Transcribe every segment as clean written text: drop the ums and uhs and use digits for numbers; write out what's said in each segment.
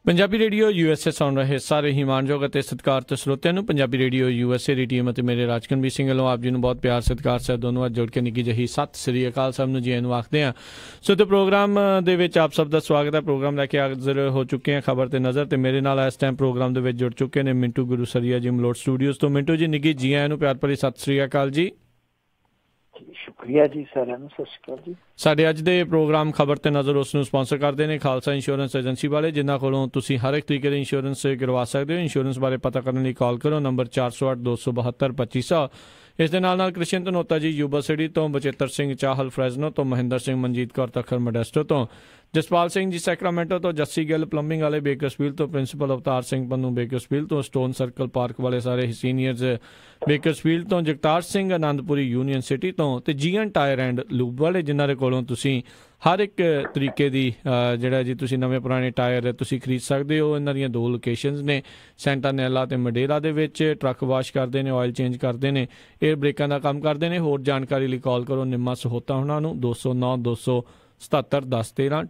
Punjabi radio USA ਸੁਣ ਰਹੇ ਸਾਰੇ ਹੀ ਮਾਣਯੋਗ ਅਤੇ ਸਤਿਕਾਰਤ ਸਰੋਤਿਆਂ ਨੂੰ ਪੰਜਾਬੀ ਰੇਡੀਓ USA ਦੀ ਟੀਮ ਅਤੇ ਮੇਰੇ ਰਾਜਕਨਵੀਰ ਸਿੰਘ ਵੱਲੋਂ ਆਪ ਜੀ ਨੂੰ ਬਹੁਤ ਪਿਆਰ ਸਤਿਕਾਰ ਸਾਹਿਬ ਦੋਨੋਂ ਅੱਜ ਜੁੜ ਕੇ ਨਿੱਕੀ ਜਿਹੀ ਸਤਿ ਸ੍ਰੀ ਅਕਾਲ ਸਾਹਿਬ ਨੂੰ ਜੀ ਨੂੰ ਆਖਦੇ ਹਾਂ। ਸੋ ਤੇ ਪ੍ਰੋਗਰਾਮ ਦੇ ਵਿੱਚ ਆਪ ਸਭ ਦਾ ਸਵਾਗਤ ਹੈ। ਪ੍ਰੋਗਰਾਮ ਲੈ ਕੇ ਹਾਜ਼ਰ ਹੋ ਚੁੱਕੇ ਹਾਂ ਖਬਰ ਤੇ ਨਜ਼ਰ, ਤੇ ਮੇਰੇ ਨਾਲ ਇਸ ਟਾਈਮ ਪ੍ਰੋਗਰਾਮ ਦੇ ਵਿੱਚ ਜੁੜ ਚੁੱਕੇ ਨੇ ਮਿੰਟੂ ਗੁਰੂਸਰੀਆ ਜੀ ਮਲੋਟ ਸਟੂਡੀਓਜ਼ ਤੋਂ। ਮਿੰਟੂ ਜੀ ਨਿੱਗੀ ਜੀ ਆਇਆਂ ਨੂੰ ਪਿਆਰ ਭਰੀ ਸਤਿ ਸ੍ਰੀ ਅਕਾਲ ਜੀ। ਸ਼ੁਕਰੀਆ ਜੀ ਸਾਰਿਆਂ ਨੂੰ, ਸਤਿ ਸ਼੍ਰੀ ਅਕਾਲ ਜੀ। ਸਾਡੇ ਅੱਜ ਦੇ ਪ੍ਰੋਗਰਾਮ ਖਬਰ ਤੇ ਨਜ਼ਰ ਉਸ ਨੂੰ ਸਪਾਂਸਰ ਕਰਦੇ ਨੇ ਖਾਲਸਾ ਇੰਸ਼ੋਰੈਂਸ ਏਜੰਸੀ ਵਾਲੇ, ਜਿਨ੍ਹਾਂ ਕੋਲੋਂ ਤੁਸੀਂ ਹਰ ਇੱਕ ਤਰੀਕੇ ਦੇ ਇੰਸ਼ੋਰੈਂਸ ਕਰਵਾ ਸਕਦੇ ਹੋ। ਇੰਸ਼ੋਰੈਂਸ ਬਾਰੇ ਪਤਾ ਕਰਨ ਲਈ ਕਾਲ ਕਰੋ ਨੰਬਰ 408-272-2500। ਇਸ ਦੇ ਨਾਲ ਕ੍ਰਿਸ਼ਨ ਧਨੋਤਾ ਜੀ ਯੂਬਾ ਸਿਟੀ ਤੋਂ, ਬਚੇਤਰ ਸਿੰਘ ਚਾਹਲ ਫਰੈਜ਼ਨੋ ਤੋਂ, ਮਹਿੰਦਰ ਸਿੰਘ ਮਨਜੀਤ ਕੌਰ ਤਖਰ ਮੋਡੈਸਟੋ ਤੋਂ, ਜਸਪਾਲ ਸਿੰਘ ਜੀ ਸੈਕਰਾਮੈਂਟੋ ਤੋਂ, ਜੱਸੀ ਗਿੱਲ ਪਲੰਬਿੰਗ ਵਾਲੇ ਬੇਕਰਸਫੀਲਡ ਤੋਂ, ਪ੍ਰਿੰਸੀਪਲ ਅਵਤਾਰ ਸਿੰਘ ਪੰਨੂ ਬੇਕਰਸਫੀਲਡ ਤੋਂ, ਸਟੋਨ ਸਰਕਲ ਪਾਰਕ ਵਾਲੇ ਸਾਰੇ ਸੀਨੀਅਰਜ਼ ਬੇਕਰਸਫੀਲਡ ਤੋਂ, ਜਗਤਾਰ ਸਿੰਘ ਆਨੰਦਪੁਰੀ ਯੂਨੀਅਨ ਸਿਟੀ ਤੋਂ, ਤੇ ਜੀਐਨ ਟਾਇਰ ਐਂਡ ਲੂਬ ਵਾਲੇ, ਜਿਨ੍ਹਾਂ ਦੇ ਕੋਲੋਂ ਤੁਸੀਂ ਹਰ ਇੱਕ ਤਰੀਕੇ ਦੀ ਜਿਹੜਾ ਜੀ ਤੁਸੀਂ ਨਵੇਂ ਪੁਰਾਣੇ ਟਾਇਰ ਤੁਸੀਂ ਖਰੀਦ ਸਕਦੇ ਹੋ। ਇਹਨਾਂ ਦੀਆਂ 2 ਲੋਕੇਸ਼ਨਸ ਨੇ, ਸੈਂਟਾਨੈਲਾ ਤੇ ਮਡੇਰਾ ਦੇ ਵਿੱਚ। ਟਰੱਕ ਵਾਸ਼ ਕਰਦੇ ਨੇ, ਆਇਲ ਚੇਂਜ ਕਰਦੇ ਨੇ, ਏਅਰ ਬ੍ਰੇਕਾਂ ਦਾ ਕੰਮ ਕਰਦੇ ਨੇ। ਹੋਰ ਜਾਣਕਾਰੀ ਲਈ ਕਾਲ ਕਰੋ ਨਿੰਮਾ ਸਹੋਤਾ ਉਹਨਾਂ ਨੂੰ 209-277-1013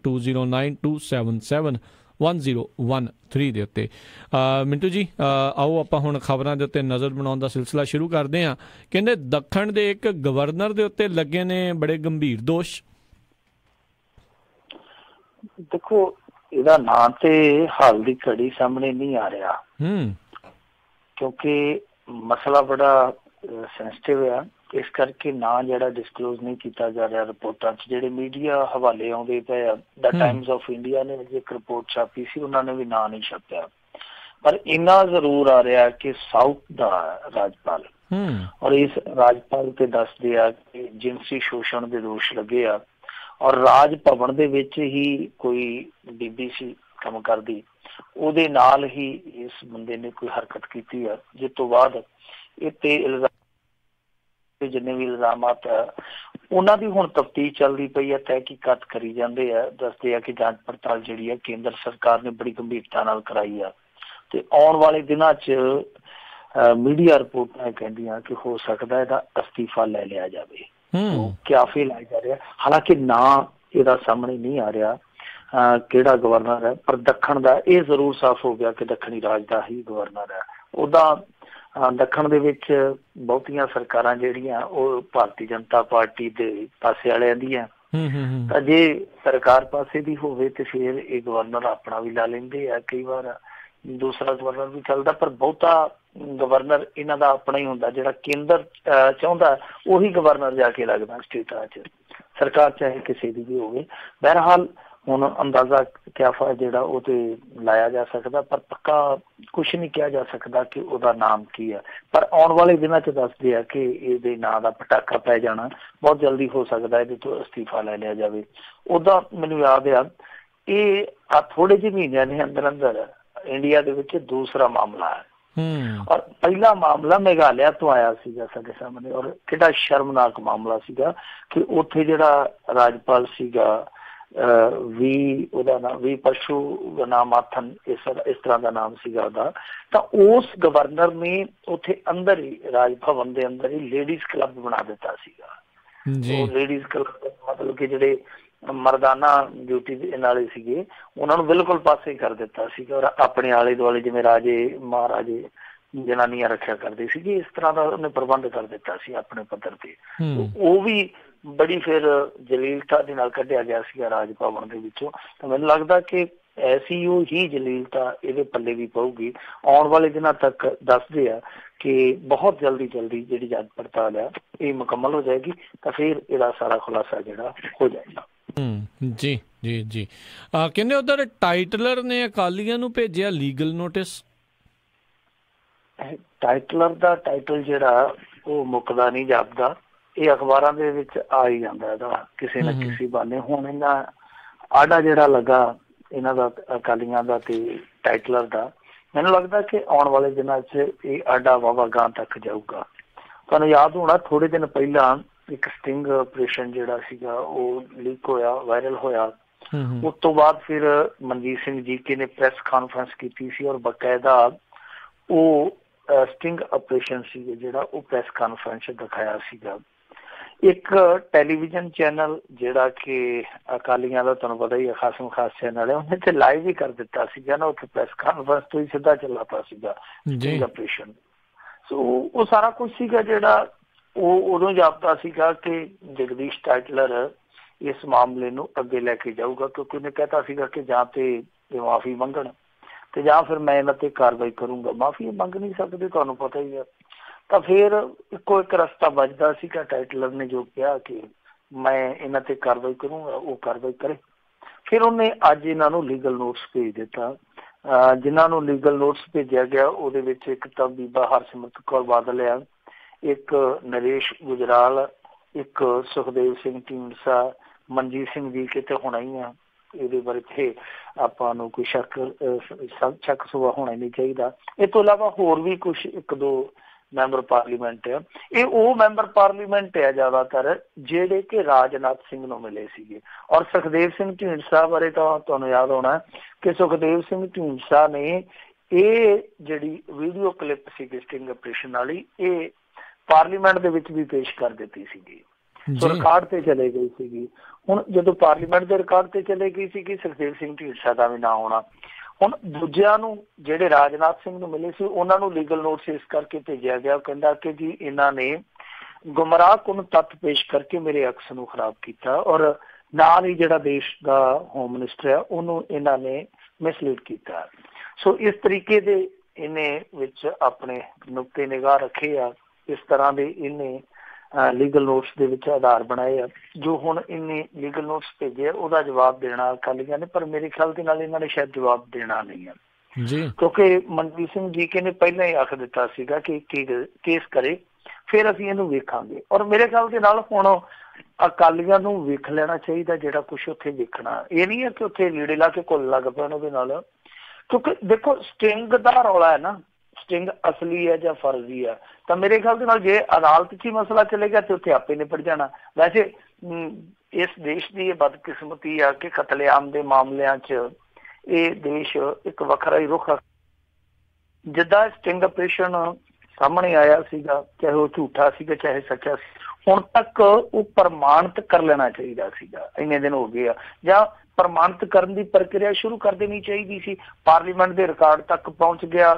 209-277-1013 ਦੇ ਉੱਤੇ। ਮਿੰਟੂ ਜੀ ਆਓ ਆਪਾਂ ਹੁਣ ਖਬਰਾਂ ਦੇ ਉੱਤੇ ਨਜ਼ਰ ਬਣਾਉਣ ਦਾ ਸਿਲਸਿਲਾ ਸ਼ੁਰੂ ਕਰਦੇ ਹਾਂ। ਕਹਿੰਦੇ ਦੱਖਣ ਦੇ ਇੱਕ ਗਵਰਨਰ ਦੇ ਉੱਤੇ ਲੱਗੇ ਨੇ ਬੜੇ ਗੰਭੀਰ ਦੋਸ਼। ਦੇਖੋ, ਇਹਦਾ ਨਾਂ ਤੇ ਹਾਲ ਦੀ ਘੜੀ ਸਾਹਮਣੇ ਨਹੀਂ ਆ ਰਿਹਾ, ਕਿਉਂਕਿ ਮਸਲਾ ਬੜਾ ਸੈਂਸਿਟਿਵ ਆ। ਇਸ ਕਰਕੇ ਨਾਂ ਜਿਹੜਾ ਡਿਸਕਲੋਜ਼ ਨਹੀਂ ਕੀਤਾ ਜਾ ਰਿਹਾ ਰਿਪੋਰਟਾਂ 'ਚ। ਜਿਹੜੇ ਮੀਡੀਆ ਹਵਾਲੇ ਆਉਂਦੇ ਪਏ ਆ, ਦ ਟਾਈਮਸ ਆਫ ਇੰਡੀਆ ਨੇ ਜੇ ਇੱਕ ਰਿਪੋਰਟ ਛਾਪੀ ਸੀ, ਉਹਨਾਂ ਨੇ ਵੀ ਨਾਂ ਨਹੀਂ ਛਾਪਿਆ। ਪਰ ਇੰਨਾ ਜ਼ਰੂਰ ਆ ਰਿਹਾ ਕਿ ਸਾਊਥ ਦਾ ਰਾਜਪਾਲ ਔਰ ਇਸ ਰਾਜਪਾਲ ਤੇ ਦੱਸਦੇ ਆ ਕਿ ਜਿਨਸੀ ਸ਼ੋਸ਼ਣ ਦੇ ਦੋਸ਼ ਲੱਗੇ ਆ, ਔਰ ਰਾਜ ਭਵਨ ਦੇ ਵਿੱਚ ਹੀ ਕੋਈ ਬੀਬੀ ਸੀ ਕੰਮ ਕਰਦੀ, ਉਹਦੇ ਨਾਲ ਹੀ ਇਸ ਬੰਦੇ ਨੇ ਕੋਈ ਹਰਕਤ ਕੀਤੀ ਆ, ਜਿਸ ਤੋਂ ਬਾਅਦ ਇਹ ਤੇ ਜਿੰਨੇ ਵੀ ਇਲਜ਼ਾਮਾਤ ਆ ਉਹਨਾਂ ਦੀ ਹੁਣ ਤਫਤੀਸ਼ ਚੱਲਦੀ ਪਈ ਹੈ, ਤਹਿਕੀਕਾਤ ਕਰੀ ਜਾਂਦੇ ਆ। ਦੱਸਦੇ ਆ ਕਿ ਜਾਂਚ ਪੜਤਾਲ ਜਿਹੜੀ ਆ ਕੇਂਦਰ ਸਰਕਾਰ ਨੇ ਬੜੀ ਗੰਭੀਰਤਾ ਨਾਲ ਕਰਾਈ ਆ, ਤੇ ਆਉਣ ਵਾਲੇ ਦਿਨਾਂ 'ਚ ਮੀਡੀਆ ਰਿਪੋਰਟਾਂ ਕਹਿੰਦੀਆਂ ਕਿ ਹੋ ਸਕਦਾ ਇਹਦਾ ਅਸਤੀਫਾ ਲੈ ਲਿਆ ਜਾਵੇ। ਕਿਆਫੇ ਲਾਇਆ ਜਾ ਰਿਹਾ, ਹਾਲਾਂਕਿ ਨਾਂ ਇਹਦਾ ਸਾਹਮਣੇ ਨਹੀਂ ਆ ਰਿਹਾ ਕਿਹੜਾ ਗਵਰਨਰ ਹੈ, ਪਰ ਦੱਖਣ ਦਾ ਇਹ ਜ਼ਰੂਰ ਸਾਫ਼ ਹੋ ਗਿਆ ਕਿ ਦੱਖਣੀ ਰਾਜ ਦਾ ਹੀ ਗਵਰਨਰ ਹੈ। ਉਹਦਾ ਦੱਖਣ ਦੇ ਵਿੱਚ ਬਹੁਤੀਆਂ ਸਰਕਾਰਾਂ ਜਿਹੜੀਆਂ ਉਹ ਭਾਰਤੀ ਜਨਤਾ ਪਾਰਟੀ ਦੇ ਪਾਸੇ ਵਾਲਿਆਂ ਦੀਆਂ, ਤਾਂ ਜੇ ਸਰਕਾਰ ਪਾਸੇ ਦੀ ਹੋਵੇ ਤੇ ਫਿਰ ਇਹ ਗਵਰਨਰ ਆਪਣਾ ਵੀ ਲਾ ਲੈਂਦੇ ਆ। ਕਈ ਵਾਰ ਦੂਸਰਾ ਗਵਰਨਰ ਵੀ ਚੱਲਦਾ, ਪਰ ਬਹੁਤਾ ਗਵਰਨਰ ਇਹਨਾਂ ਦਾ ਆਪਣਾ ਹੀ ਹੁੰਦਾ। ਜਿਹੜਾ ਕੇਂਦਰ ਚਾਹੁੰਦਾ ਉਹੀ ਗਵਰਨਰ ਜਾ ਕੇ ਲੱਗਦਾ ਸਟੇਟਾਂ 'ਚ, ਸਰਕਾਰ ਚਾਹੇ ਕਿਸੇ ਦੀ ਵੀ ਹੋਵੇ। ਬਹਰਹਾਲ ਹੁਣ ਅੰਦਾਜ਼ਾ ਕਿਆਫਾ ਜਿਹੜਾ ਉਹ ਤੇ ਲਾਇਆ ਜਾ ਸਕਦਾ, ਪਰ ਪੱਕਾ ਕੁਛ ਨਹੀਂ ਕਿਹਾ ਜਾ ਸਕਦਾ ਕਿ ਉਹਦਾ ਨਾਮ ਕੀ ਹੈ। ਪਰ ਆਉਣ ਵਾਲੇ ਦਿਨਾਂ 'ਚ ਦੱਸਦੇ ਆ ਕਿ ਇਹਦੇ ਨਾਂ ਦਾ ਪਟਾਕਾ ਪੈ ਜਾਣਾ ਬਹੁਤ ਜਲਦੀ ਹੋ ਸਕਦਾ, ਇਹਦੇ ਤੋਂ ਅਸਤੀਫਾ ਲੈ ਲਿਆ ਜਾਵੇ। ਉਹਦਾ ਮੈਨੂੰ ਯਾਦ ਆ ਇਹ ਥੋੜੇ ਜਿਹੇ ਮਹੀਨਿਆਂ ਦੇ ਅੰਦਰ ਅੰਦਰ ਇੰਡੀਆ ਦੇ ਵਿੱਚ ਦੂਸਰਾ ਮਾਮਲਾ ਹੈ, ਔਰ ਪਹਿਲਾ ਮਾਮਲਾ ਮੇਘਾਲਿਆ ਤੋਂ ਆਇਆ ਸੀਗਾ ਸਾਡੇ ਸਾਹਮਣੇ। ਔਰ ਕਿਹੜਾ ਸ਼ਰਮਨਾਕ ਮਾਮਲਾ ਸੀਗਾ ਕਿ ਉੱਥੇ ਜਿਹੜਾ ਰਾਜਪਾਲ ਸੀਗਾ ਉਹਦਾ ਨਾਮ ਵੀ ਪਸ਼ੂ ਨਾਮਾਥਨ ਇਸ ਤਰ੍ਹਾਂ ਦਾ ਨਾਮ ਸੀਗਾ ਉਹਦਾ, ਤਾਂ ਉਸ ਗਵਰਨਰ ਨੇ ਉੱਥੇ ਅੰਦਰ ਹੀ ਰਾਜ ਭਵਨ ਦੇ ਅੰਦਰ ਹੀ ਲੇਡੀਜ਼ ਕਲੱਬ ਬਣਾ ਦਿੱਤਾ ਸੀਗਾ। ਉਹ ਲੇਡੀਜ਼ ਕਲੱਬ ਮਤਲਬ ਕਿ ਜਿਹੜੇ ਮਰਦਾਨਾ ਡਿਊਟੀ ਨਾਲੇ ਸੀਗੇ ਉਹਨਾਂ ਨੂੰ ਬਿਲਕੁਲ ਪਾਸੇ ਕਰ ਦਿੱਤਾ ਸੀਗਾ, ਔਰ ਆਪਣੇ ਆਲੇ ਦੁਆਲੇ ਜਿਵੇਂ ਰਾਜੇ ਮਹਾਰਾਜੇ ਜਨਾਨੀਆਂ ਰੱਖਿਆ ਕਰਦੇ ਸੀਗੇ, ਇਸ ਤਰ੍ਹਾਂ ਦਾ ਉਹਨੇ ਪ੍ਰਬੰਧ ਕਰ ਦਿੱਤਾ ਸੀ ਆਪਣੇ ਪੱਧਰ ਤੇ। ਉਹ ਵੀ ਬੜੀ ਫਿਰ ਜਲੀਲਤਾ ਦੇ ਨਾਲ ਕੱਢਿਆ ਗਿਆ ਸੀਗਾ ਰਾਜ ਭਵਨ ਦੇ ਵਿੱਚੋਂ। ਤਾਂ ਮੈਨੂੰ ਲੱਗਦਾ ਕਿ ਐਸੀ ਉਹ ਹੀ ਜਲੀਲਤਾ ਇਹਦੇ ਪੱਲੇ ਵੀ ਪਊਗੀ। ਆਉਣ ਵਾਲੇ ਦਿਨਾਂ ਤੱਕ ਦੱਸਦੇ ਆ ਕਿ ਬਹੁਤ ਜਲਦੀ ਜਿਹੜੀ ਜਾਂਚ ਪੜਤਾਲ ਆ ਇਹ ਮੁਕੰਮਲ ਹੋ ਜਾਏਗੀ, ਤਾਂ ਫਿਰ ਇਹਦਾ ਸਾਰਾ ਖੁਲਾਸਾ ਜਿਹੜਾ ਹੋ ਜਾਏਗਾ। ਜੀ ਜੀ ਜੀ ਕਹਿੰਦੇ ਉਧਰ ਟਾਈਟਲਰ ਨੇ ਅਕਾਲੀਆਂ ਨੂੰ ਭੇਜਿਆ ਲੀਗਲ ਨੋਟਿਸ। ਟਾਈਟਲਰ ਦਾ ਟਾਈਟਲ ਜਿਹੜਾ ਉਹ ਮੁੱਕਦਾ ਨਹੀਂ ਜਾਪਦਾ, ਇਹ ਅਖਬਾਰਾਂ ਦੇ ਵਿੱਚ ਆ ਹੀ ਜਾਂਦਾ ਇਹਦਾ ਕਿਸੇ ਨਾ ਕਿਸੇ ਬਹਾਨੇ। ਹੁਣ ਇਹਨਾਂ ਆਡਾ ਜਿਹੜਾ ਲੱਗਾ ਇਹਨਾਂ ਦਾ ਅਕਾਲੀਆਂ ਦਾ ਤੇ ਟਾਈਟਲਰ ਦਾ, ਮੈਨੂੰ ਲੱਗਦਾ ਕਿ ਆਉਣ ਵਾਲੇ ਦਿਨਾਂ 'ਚ ਇਹ ਆਡਾ ਵਾਹਵਾ ਗਾਂ ਤੱਕ ਜਾਊਗਾ। ਤੁਹਾਨੂੰ ਯਾਦ ਹੋਣਾ ਥੋੜੇ ਦਿਨ ਪਹਿਲਾਂ ਇੱਕ ਸਟਿੰਗ ਆਪਰੇਸ਼ਨ ਜਿਹੜਾ ਸੀਗਾ ਉਹ ਲੀਕ ਹੋਇਆ, ਵਾਇਰਲ ਹੋਇਆ। ਉਸ ਤੋਂ ਬਾਅਦ ਫਿਰ ਮਨਜੀਤ ਸਿੰਘ ਜੀਕੇ ਨੇ ਪ੍ਰੈਸ ਕਾਨਫਰੰਸ ਕੀਤੀ ਸੀ, ਔਰ ਬਕਾਇਦਾ ਉਹ ਸਟਿੰਗ ਆਪਰੇਸ਼ਨ ਸੀਗਾ ਜਿਹੜਾ ਉਹ ਪ੍ਰੈਸ ਕਾਨਫਰੰਸ ਦਿਖਾਇਆ ਸੀਗਾ। ਇੱਕ ਟੈਲੀਵਿਜ਼ਨ ਚੈਨਲ ਜਿਹੜਾ ਕਿ ਅਕਾਲੀਆਂ ਦਾ ਤੁਹਾਨੂੰ ਪਤਾ ਹੀ ਖਾਸਮ ਖਾਸ ਚੈਨਲ ਹੈ, ਉਹਨੇ ਤੇ ਲਾਈਵ ਵੀ ਕਰ ਦਿੱਤਾ ਸੀਗਾ ਨਾ, ਉੱਥੇ ਪ੍ਰੈਸ ਕਾਨਫਰੰਸ ਤੋਂ ਹੀ ਸਿੱਧਾ ਚੱਲਾਤਾ ਸੀਗਾ ਆਪਰੇਸ਼ਨ। ਸੋ ਉਹ ਸਾਰਾ ਕੁਝ ਸੀਗਾ ਜਿਹੜਾ ਉਹ ਉਦੋਂ ਜਾਪਦਾ ਸੀਗਾ ਕਿ ਜਗਦੀਸ਼ ਟਾਈਟਲਰ ਇਸ ਮਾਮਲੇ ਨੂੰ ਅੱਗੇ ਲੈ ਕੇ ਜਾਊਗਾ, ਕਿਉਂਕਿ ਉਹਨੇ ਕਹਿਤਾ ਸੀਗਾ ਕਿ ਜਾਂ ਤੇ ਮਾਫੀ ਮੰਗਣ ਤੇ ਜਾਂ ਫਿਰ ਮੈਂ ਇਹਨਾਂ ਤੇ ਕਾਰਵਾਈ ਕਰੂੰਗਾ। ਮਾਫੀ ਮੰਗ ਨਹੀਂ ਸਕਦੇ, ਤੁਹਾਨੂੰ ਪਤਾ ਹੀ ਹੈ। ਤਾਂ ਫਿਰ ਇੱਕੋ ਇੱਕ ਰਸਤਾ ਬਚਦਾ ਸੀਗਾ, ਟਾਈਟਲਰ ਨੇ ਜੋ ਕਿਹਾ ਕਿ ਮੈਂ ਇਹਨਾਂ ਤੇ ਕਾਰਵਾਈ ਕਰੂੰਗਾ, ਉਹ ਕਾਰਵਾਈ ਕਰੇ। ਫਿਰ ਉਹਨੇ ਅੱਜ ਇਹਨਾਂ ਨੂੰ ਲੀਗਲ ਨੋਟਿਸ ਭੇਜ ਦਿੱਤਾ। ਜਿਨ੍ਹਾਂ ਨੂੰ ਲੀਗਲ ਨੋਟਿਸ ਭੇਜਿਆ ਗਿਆ ਉਹਦੇ ਵਿੱਚ ਇੱਕ ਤਾਂ ਬੀਬਾ ਹਰਸਿਮਰਤ ਕੌਰ ਬਾਦਲ ਆ, ਇੱਕ ਨਰੇਸ਼ ਗੁਜਰਾਲ, ਇੱਕ ਸੁਖਦੇਵ ਸਿੰਘ ਢੀਂਡਸਾ, ਮਨਜੀਤ ਸਿੰਘ ਜੀ ਕਿਤੇ ਹੋਣਾ ਹੀ ਆ, ਇਹਦੇ ਬਾਰੇ ਤੇ ਆਪਾਂ ਨੂੰ ਕੋਈ ਸ਼ੱਕ ਸੁਭਾ ਹੋਣਾ ਨਹੀਂ ਚਾਹੀਦਾ। ਇਹ ਤੋਂ ਇਲਾਵਾ ਹੋਰ ਵੀ ਕੁਛ ਇੱਕ ਦੋ ਮੈਂਬਰ ਪਾਰਲੀਮੈਂਟ ਆ। ਇਹ ਉਹ ਮੈਂਬਰ ਪਾਰਲੀਮੈਂਟ ਆ ਜ਼ਿਆਦਾਤਰ ਜਿਹੜੇ ਕਿ ਰਾਜਨਾਥ ਸਿੰਘ ਨੂੰ ਮਿਲੇ ਸੀਗੇ। ਔਰ ਸੁਖਦੇਵ ਸਿੰਘ ਢੀਂਡਸਾ ਬਾਰੇ ਤਾਂ ਤੁਹਾਨੂੰ ਯਾਦ ਹੋਣਾ ਕਿ ਸੁਖਦੇਵ ਸਿੰਘ ਢੀਂਡਸਾ ਨੇ ਇਹ ਜਿਹੜੀ ਵੀਡੀਓ ਕਲਿੱਪ ਸੀਗੀ ਸਟਿੰਗ ਆਪਰੇਸ਼ਨ ਵਾਲੀ, ਇਹ ਪਾਰਲੀਮੈਂਟ ਦੇ ਵਿੱਚ ਵੀ ਪੇਸ਼ ਕਰ ਦਿੱਤੀ ਸੀਗੀ, ਰਿਕਾਰਡ ਤੇ ਚਲੇ ਗਈ ਸੀਗੀ। ਹੁਣ ਜਦੋਂ ਪਾਰਲੀਮੈਂਟ ਦੇ ਰਿਕਾਰਡ ਤੇ ਚਲੇ ਗਈ ਸੀਗੀ, ਸੁਖਦੇਵ ਸਿੰਘ ਢੀਂਡਸਾ ਦਾ ਵੀ ਨਾਂ ਆਉਣਾ। ਹੁਣ ਦੂਜਿਆਂ ਨੂੰ ਜਿਹੜੇ ਰਾਜਨਾਥ ਸਿੰਘ ਨੂੰ ਮਿਲੇ ਸੀ ਉਹਨਾਂ ਨੂੰ ਲੀਗਲ ਨੋਟਿਸ ਇਸ ਕਰਕੇ ਭੇਜਿਆ ਗਿਆ, ਉਹ ਕਹਿੰਦਾ ਕਿ ਜੀ ਇਹਨਾਂ ਨੇ ਗੁੰਮਰਾਹ ਕੁਨ ਤੱਥ ਪੇਸ਼ ਕਰਕੇ ਮੇਰੇ ਅਕਸ ਨੂੰ ਖਰਾਬ ਕੀਤਾ, ਔਰ ਨਾਲ ਹੀ ਜਿਹੜਾ ਦੇਸ਼ ਦਾ ਹੋਮ ਮਿਨਿਸਟਰ ਹੈ ਉਹਨੂੰ ਇਹਨਾਂ ਨੇ ਮਿਸਲੀਡ ਕੀਤਾ। ਸੋ ਇਸ ਤਰੀਕੇ ਦੇ ਇਹਨੇ ਵਿੱਚ ਆਪਣੇ ਨੁਕਤੇ ਨਿਗਾਹ ਰੱਖੇ ਆ। ਇਸ ਤਰ੍ਹਾਂ ਦੇ ਇਹਨੇ ਲੀਗਲ ਨੋਟਿਸ ਦੇ ਵਿੱਚ ਆਧਾਰ ਬਣਾਏ ਆ। ਜੋ ਹੁਣ ਇਹਨੇ ਲੀਗਲ ਨੋਟਿਸ ਭੇਜੇ ਉਹਦਾ ਜਵਾਬ ਦੇਣਾ ਅਕਾਲੀਆਂ ਨੇ, ਪਰ ਮੇਰੇ ਖਿਆਲ ਦੇ ਨਾਲ ਇਹਨਾਂ ਨੇ ਸ਼ਾਇਦ ਜਵਾਬ ਦੇਣਾ ਨਹੀਂ ਹੈ, ਕਿਉਂਕਿ ਮਨਜੀਤ ਸਿੰਘ ਜੀਕੇ ਨੇ ਪਹਿਲਾਂ ਹੀ ਆਖ ਦਿੱਤਾ ਸੀਗਾ ਕਿ ਕੇਸ ਕਰੇ ਫਿਰ ਅਸੀਂ ਇਹਨੂੰ ਵੇਖਾਂਗੇ। ਔਰ ਮੇਰੇ ਖਿਆਲ ਦੇ ਨਾਲ ਹੁਣ ਅਕਾਲੀਆਂ ਨੂੰ ਵੇਖ ਲੈਣਾ ਚਾਹੀਦਾ ਜਿਹੜਾ ਕੁਛ ਉੱਥੇ ਵੇਖਣਾ। ਇਹ ਨਹੀਂ ਹੈ ਕਿ ਉੱਥੇ ਲੀੜੇ ਲਾ ਕੇ ਘੁੱਲ ਲੱਗ ਪੈਣ ਉਹਦੇ ਨਾਲ, ਕਿਉਂਕਿ ਦੇਖੋ ਸਟਿੰਗ ਦਾ ਰੌਲਾ ਹੈ ਨਾ, ਸਟਿੰਗ ਅਸਲੀ ਹੈ ਜਾਂ ਫਰਜ਼ੀ ਹੈ। ਤਾਂ ਮੇਰੇ ਖਿਆਲ ਦੇ ਨਾਲ ਜੇ ਅਦਾਲਤ 'ਚ ਹੀ ਮਸਲਾ ਚੱਲੇਗਾ ਤੇ ਉੱਥੇ ਆਪੇ ਨਿਪਟ ਜਾਣਾ। ਵੈਸੇ ਇਸ ਦੇਸ਼ ਦੀ ਇਹ ਬਦਕਿਸਮਤੀ ਆ ਕਿ ਕਤਲੇਆਮ ਦੇ ਮਾਮਲਿਆਂ 'ਚ ਇਹ ਦੇਸ਼ ਇੱਕ ਵੱਖਰਾ ਹੀ ਰੁਖ, ਜਿੱਦਾਂ ਸਟਿੰਗ ਆਪਰੇਸ਼ਨ ਸਾਹਮਣੇ ਆਇਆ ਸੀਗਾ, ਚਾਹੇ ਉਹ ਝੂਠਾ ਸੀਗਾ ਚਾਹੇ ਸੱਚਾ ਸੀ, ਹੁਣ ਤੱਕ ਉਹ ਪ੍ਰਮਾਣਿਤ ਕਰ ਲੈਣਾ ਚਾਹੀਦਾ ਸੀਗਾ। ਇੰਨੇ ਦਿਨ ਹੋ ਗਏ ਆ, ਜਾਂ ਪ੍ਰਮਾਣਿਤ ਕਰਨ ਦੀ ਪ੍ਰਕਿਰਿਆ ਸ਼ੁਰੂ ਕਰ ਦੇਣੀ ਚਾਹੀਦੀ ਸੀ। ਪਾਰਲੀਮੈਂਟ ਦੇ ਰਿਕਾਰਡ ਤੱਕ ਪਹੁੰਚ ਗਿਆ,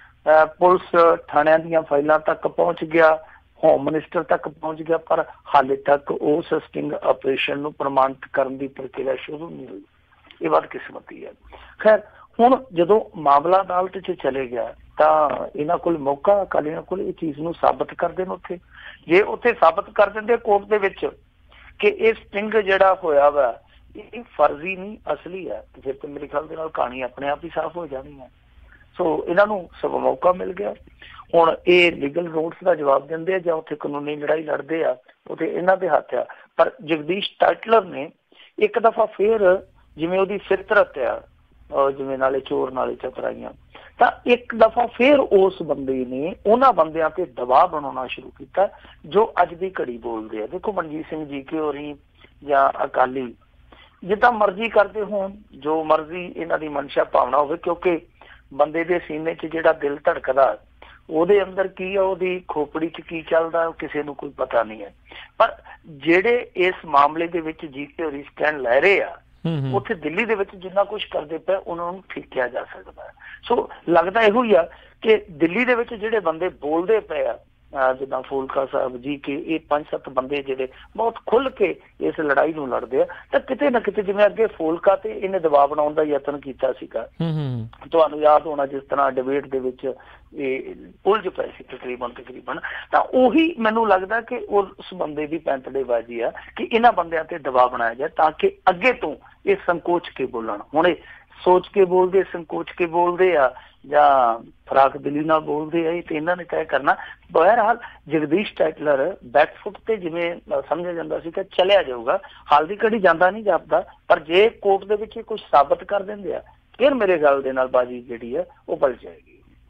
ਪੁਲਿਸ ਥਾਣਿਆਂ ਦੀਆਂ ਫਾਈਲਾਂ ਤੱਕ ਪਹੁੰਚ ਗਿਆ, ਹੋਮ ਮਿਨਿਸਟਰ ਤੱਕ ਪਹੁੰਚ ਗਿਆ, ਪਰ ਹਾਲੇ ਤੱਕ ਉਸ ਸਟਿੰਗ ਆਪਰੇਸ਼ਨ ਨੂੰ ਪ੍ਰਮਾਣਿਤ ਕਰਨ ਦੀ ਪ੍ਰਕਿਰਿਆ ਸ਼ੁਰੂ ਨਹੀਂ ਹੋਈ। ਇਹ ਬਦਕਿਸਮਤੀ ਹੈ। ਖੈਰ ਹੁਣ ਜਦੋਂ ਮਾਮਲਾ ਅਦਾਲਤ 'ਚ ਚਲੇ ਗਿਆ ਤਾਂ ਇਹਨਾਂ ਕੋਲ ਮੌਕਾ, ਅਕਾਲੀਆਂ ਕੋਲ ਇਹ ਚੀਜ਼ ਨੂੰ ਸਾਬਤ ਕਰ ਦੇਣ। ਉੱਥੇ ਜੇ ਉੱਥੇ ਸਾਬਤ ਕਰ ਦਿੰਦੇ ਕੋਰਟ ਦੇ ਵਿੱਚ ਕਿ ਇਹ ਸਟਿੰਗ ਜਿਹੜਾ ਹੋਇਆ ਵਾ ਇਹ ਫਰਜ਼ੀ ਨਹੀਂ ਅਸਲੀ ਹੈ, ਫਿਰ ਤੇ ਮੇਰੇ ਖਿਆਲ ਦੇ ਨਾਲ ਕਹਾਣੀ ਆਪਣੇ ਆਪ ਹੀ ਸਾਫ਼ ਹੋ ਜਾਣੀ ਹੈ। ਸੋ ਇਹਨਾਂ ਨੂੰ ਸਭ ਮੌਕਾ ਮਿਲ ਗਿਆ। ਹੁਣ ਇਹ ਲੀਗਲ ਨੋਟਿਸ ਦਾ ਜਵਾਬ ਦਿੰਦੇ ਆ ਜਾਂ ਉੱਥੇ ਕਾਨੂੰਨੀ ਲੜਾਈ ਲੜਦੇ ਆ, ਉੱਥੇ ਇਹਨਾਂ ਦੇ ਹੱਥ ਆ। ਪਰ ਜਗਦੀਸ਼ ਟਾਈਟਲਰ ਨੇ ਇੱਕ ਦਫਾ ਫਿਰ ਜਿਵੇਂ ਉਹਦੀ ਫਿਤਰਤ ਆ, ਜਿਵੇਂ ਨਾਲੇ ਚੋਰ ਨਾਲੇ ਚਤਰਾਈਆਂ, ਤਾਂ ਇੱਕ ਦਫਾ ਫਿਰ ਉਸ ਬੰਦੇ ਨੇ ਉਹਨਾਂ ਬੰਦਿਆਂ ਤੇ ਦਬਾਅ ਬਣਾਉਣਾ ਸ਼ੁਰੂ ਕੀਤਾ ਜੋ ਅੱਜ ਦੀ ਘੜੀ ਬੋਲਦੇ ਆ। ਦੇਖੋ ਮਨਜੀਤ ਸਿੰਘ ਜੀਕੇ ਹੋਰੀ ਜਾਂ ਅਕਾਲੀ ਜਿੱਦਾਂ ਮਰਜ਼ੀ ਕਰਦੇ ਹੋਣ, ਜੋ ਮਰਜ਼ੀ ਇਹਨਾਂ ਦੀ ਮਨਸ਼ਾ ਭਾਵਨਾ ਹੋਵੇ, ਕਿਉਂਕਿ ਬੰਦੇ ਦੇ ਸੀਨੇ 'ਚ ਜਿਹੜਾ ਦਿਲ ਧੜਕਦਾ ਉਹਦੇ ਅੰਦਰ ਕੀ ਆ, ਉਹਦੀ ਖੋਪੜੀ 'ਚ ਕੀ ਚੱਲਦਾ ਕਿਸੇ ਨੂੰ ਕੋਈ ਪਤਾ ਨਹੀਂ ਹੈ। ਪਰ ਜਿਹੜੇ ਇਸ ਮਾਮਲੇ ਦੇ ਵਿੱਚ ਜੀਕੇ ਹੋਰੀ ਸਟੈਂਡ ਲੈ ਰਹੇ ਆ, ਉੱਥੇ ਦਿੱਲੀ ਦੇ ਵਿੱਚ ਜਿੰਨਾ ਕੁਛ ਕਰਦੇ ਪਏ ਉਹਨਾਂ ਨੂੰ ਠੀਕ ਕਿਹਾ ਜਾ ਸਕਦਾ। ਸੋ ਲੱਗਦਾ ਇਹੋ ਹੀ ਆ ਕਿ ਦਿੱਲੀ ਦੇ ਵਿੱਚ ਜਿਹੜੇ ਬੰਦੇ ਬੋਲਦੇ ਪਏ ਆ, ਜਿੱਦਾਂ ਫੂਲਕਾ ਸਾਹਿਬ ਜੀ ਕੇ, ਇਹ 5-7 ਬੰਦੇ ਜਿਹੜੇ ਬਹੁਤ ਖੁੱਲ ਕੇ ਇਸ ਲੜਾਈ ਨੂੰ ਲੜਦੇ ਆ, ਤਾਂ ਕਿਤੇ ਨਾ ਕਿਤੇ ਜਿਵੇਂ ਅੱਗੇ ਫੂਲਕਾ ਤੇ ਇਹਨੇ ਦਬਾਅ ਬਣਾਉਣ ਦਾ ਯਤਨ ਕੀਤਾ ਸੀਗਾ, ਤੁਹਾਨੂੰ ਯਾਦ ਹੋਣਾ, ਜਿਸ ਤਰ੍ਹਾਂ ਡਿਬੇਟ ਦੇ ਵਿੱਚ ਇਹ ਉਲਝ ਪਏ ਸੀ ਤਕਰੀਬਨ, ਤਾਂ ਉਹੀ ਮੈਨੂੰ ਲੱਗਦਾ ਕਿ ਉਸ ਬੰਦੇ ਦੀ ਪੈਂਤੜੇਬਾਜ਼ੀ ਆ ਕਿ ਇਹਨਾਂ ਬੰਦਿਆਂ ਤੇ ਦਬਾਅ ਬਣਾਇਆ ਜਾਏ ਤਾਂ ਕਿ ਅੱਗੇ ਤੋਂ ਇਹ ਸੰਕੋਚ ਕੇ ਬੋਲਣ। ਹੁਣ ਇਹ ਸੋਚ ਕੇ ਬੋਲਦੇ, ਸੰਕੋਚ ਕੇ ਬੋਲਦੇ ਆ ਜਾਂ ਫਰਾਕ ਦਿਲੀ ਨਾਲ ਬੋਲਦੇ ਆ, ਇਹ ਤੇ ਇਹਨਾਂ ਨੇ ਤੈਅ ਕਰਨਾ। ਬਹਰਹਾਲ ਜਗਦੀਸ਼ ਟਾਈਟਲਰ ਬੈਕਫੁੱਟ ਤੇ ਜਿਵੇਂ ਸਮਝਿਆ ਜਾਂਦਾ ਸੀ ਕਿ ਚਲਿਆ ਜਾਊਗਾ, ਹਾਲ ਦੀ ਘੜੀ ਜਾਂਦਾ ਨਹੀਂ ਜਾਪਦਾ, ਪਰ ਜੇ ਕੋਰਟ ਦੇ ਵਿੱਚ ਕੁਝ ਸਾਬਤ ਕਰ ਦਿੰਦੇ ਆ ਫਿਰ ਮੇਰੇ ਗੱਲ ਦੇ ਨਾਲ ਬਾਜੀ ਜਿਹੜੀ ਆ ਉਹ ਪਲਟ ਜਾਏਗੀ।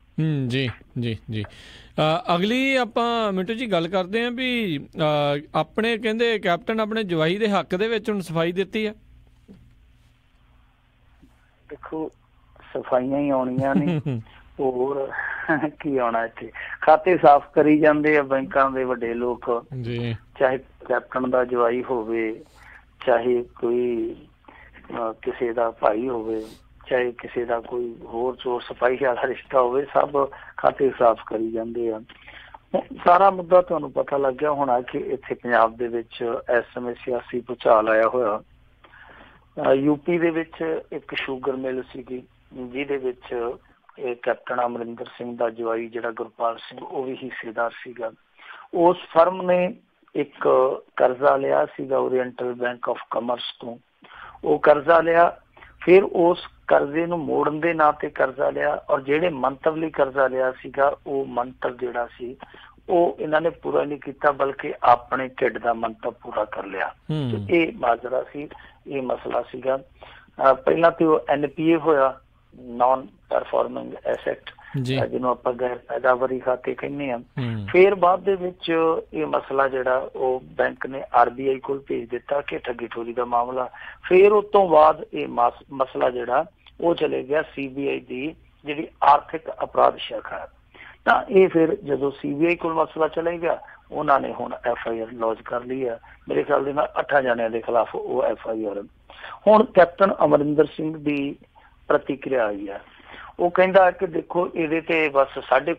ਜੀ ਜੀ ਜੀ ਅਗਲੀ ਆਪਾਂ ਮਿੰਟੂ ਜੀ ਗੱਲ ਕਰਦੇ ਹਾਂ ਵੀ ਆਪਣੇ ਕਹਿੰਦੇ ਕੈਪਟਨ ਆਪਣੇ ਜਵਾਈ ਦੇ ਹੱਕ ਦੇ ਵਿੱਚ ਹੁਣ ਸਫਾਈ ਦਿੱਤੀ ਆ। ਦੇਖੋ ਸਫਾਈਆਂ ਹੀ ਆਉਣੀਆਂ ਨੇ, ਹੋਰ ਕੀ ਆਉਣਾ ਇੱਥੇ, ਖਾਤੇ ਸਾਫ਼ ਕਰੀ ਜਾਂਦੇ ਆ ਬੈਂਕਾਂ ਦੇ ਵੱਡੇ ਲੋਕ ਜੀ, ਚਾਹੇ ਕੈਪਟਨ ਦਾ ਜਵਾਈ ਹੋਵੇ, ਚਾਹੇ ਕੋਈ ਕਿਸੇ ਦਾ ਭਾਈ ਹੋਵੇ, ਚਾਹੇ ਕਿਸੇ ਦਾ ਕੋਈ ਹੋਰ ਚੋਰ ਸਿਪਾਹੀ ਵਾਲਾ ਰਿਸ਼ਤਾ ਹੋਵੇ, ਸਭ ਖਾਤੇ ਸਾਫ਼ ਕਰੀ ਜਾਂਦੇ ਆ। ਸਾਰਾ ਮੁੱਦਾ ਤੁਹਾਨੂੰ ਪਤਾ ਲੱਗ ਗਿਆ ਹੋਣਾ ਕਿ ਇੱਥੇ ਪੰਜਾਬ ਦੇ ਵਿੱਚ ਇਸ ਸਮੇਂ ਸਿਆਸੀ ਭੂਚਾਲ ਆਇਆ ਹੋਇਆ। ਯੂਪੀ ਦੇ ਵਿੱਚ ਇੱਕ ਸ਼ੂਗਰ ਮਿਲ ਸੀਗੀ ਜਿਹਦੇ ਵਿੱਚ ਇਹ ਕੈਪਟਨ ਅਮਰਿੰਦਰ ਸਿੰਘ ਦਾ ਜਵਾਈ ਜਿਹੜਾ ਗੁਰਪਾਲ ਸਿੰਘ ਉਹ ਵੀ ਹਿੱਸੇਦਾਰ ਸੀਗਾ। ਉਸ ਫਰਮ ਨੇ ਇੱਕ ਕਰਜ਼ਾ ਲਿਆ ਸੀਗਾ ਓਰੀਐਂਟਲ ਬੈਂਕ ਆਫ ਕਾਮਰਸ ਤੋਂ। ਉਹ ਕਰਜ਼ਾ ਲਿਆ, ਫਿਰ ਉਸ ਕਰਜ਼ੇ ਨੂੰ ਮੋੜਨ ਦੇ ਨਾਂ ਤੇ ਕਰਜ਼ਾ ਲਿਆ, ਔਰ ਜਿਹੜੇ ਮੰਤਵ ਲਈ ਕਰਜ਼ਾ ਲਿਆ ਸੀਗਾ ਉਹ ਮੰਤਵ ਜਿਹੜਾ ਸੀ ਉਹ ਇਹਨਾਂ ਨੇ ਪੂਰਾ ਨਹੀਂ ਕੀਤਾ, ਬਲਕਿ ਆਪਣੇ ਢਿੱਡ ਦਾ ਮੰਤਵ ਪੂਰਾ ਕਰ ਲਿਆ। ਇਹ ਮਾਜਰਾ ਸੀ, ਇਹ ਮਸਲਾ ਸੀਗਾ। ਪਹਿਲਾਂ ਤੇ ਉਹ NPA ਹੋਇਆ, ਨਾਨ ਪਰਫਾਰਮਿੰਗ ਐਸੈਟ, ਜਿਹਨੂੰ ਆਪਾਂ ਗੈਰ ਪੈਦਾਵਾਰੀ ਖਾਤੇ ਕਹਿੰਦੇ ਆ। ਫਿਰ ਬਾਅਦ ਦੇ ਵਿੱਚ ਇਹ ਮਸਲਾ ਜਿਹੜਾ ਉਹ ਬੈਂਕ ਨੇ RBI ਕੋਲ ਭੇਜ ਦਿੱਤਾ ਕਿ ਠੱਗੀ ਠੋਰੀ ਦਾ ਮਾਮਲਾ। ਫਿਰ ਉਸ ਤੋਂ ਬਾਅਦ ਇਹ ਮਸਲਾ ਜਿਹੜਾ ਉਹ ਚਲੇ ਗਿਆ CBI ਦੀ ਜਿਹੜੀ ਆਰਥਿਕ ਅਪਰਾਧ ਸ਼ਾਖਾ। ਤਾਂ ਇਹ ਫਿਰ ਜਦੋਂ CBI ਕੋਲ ਮਸਲਾ ਚਲੇ ਗਿਆ, ਉਹਨਾਂ ਨੇ ਹੁਣ FIR ਲੌਂਚ ਕਰ ਲਈ ਆ। ਮੇਰੇ ਖਿਆਲ ਦੇ ਨਾਲ 8 ਜਣਿਆਂ ਦੇ ਖਿਲਾਫ ਉਹ FIR। ਹੁਣ ਕੈਪਟਨ ਅਮਰਿੰਦਰ ਸਿੰਘ ਦੀ ਪ੍ਰਤੀਕਿਰਿਆ ਆਈ ਆ। ਉਹ ਕਹਿੰਦਾ ਕਿ ਦੇਖੋ ਇਹਦੇ ਤੇ ਬਸ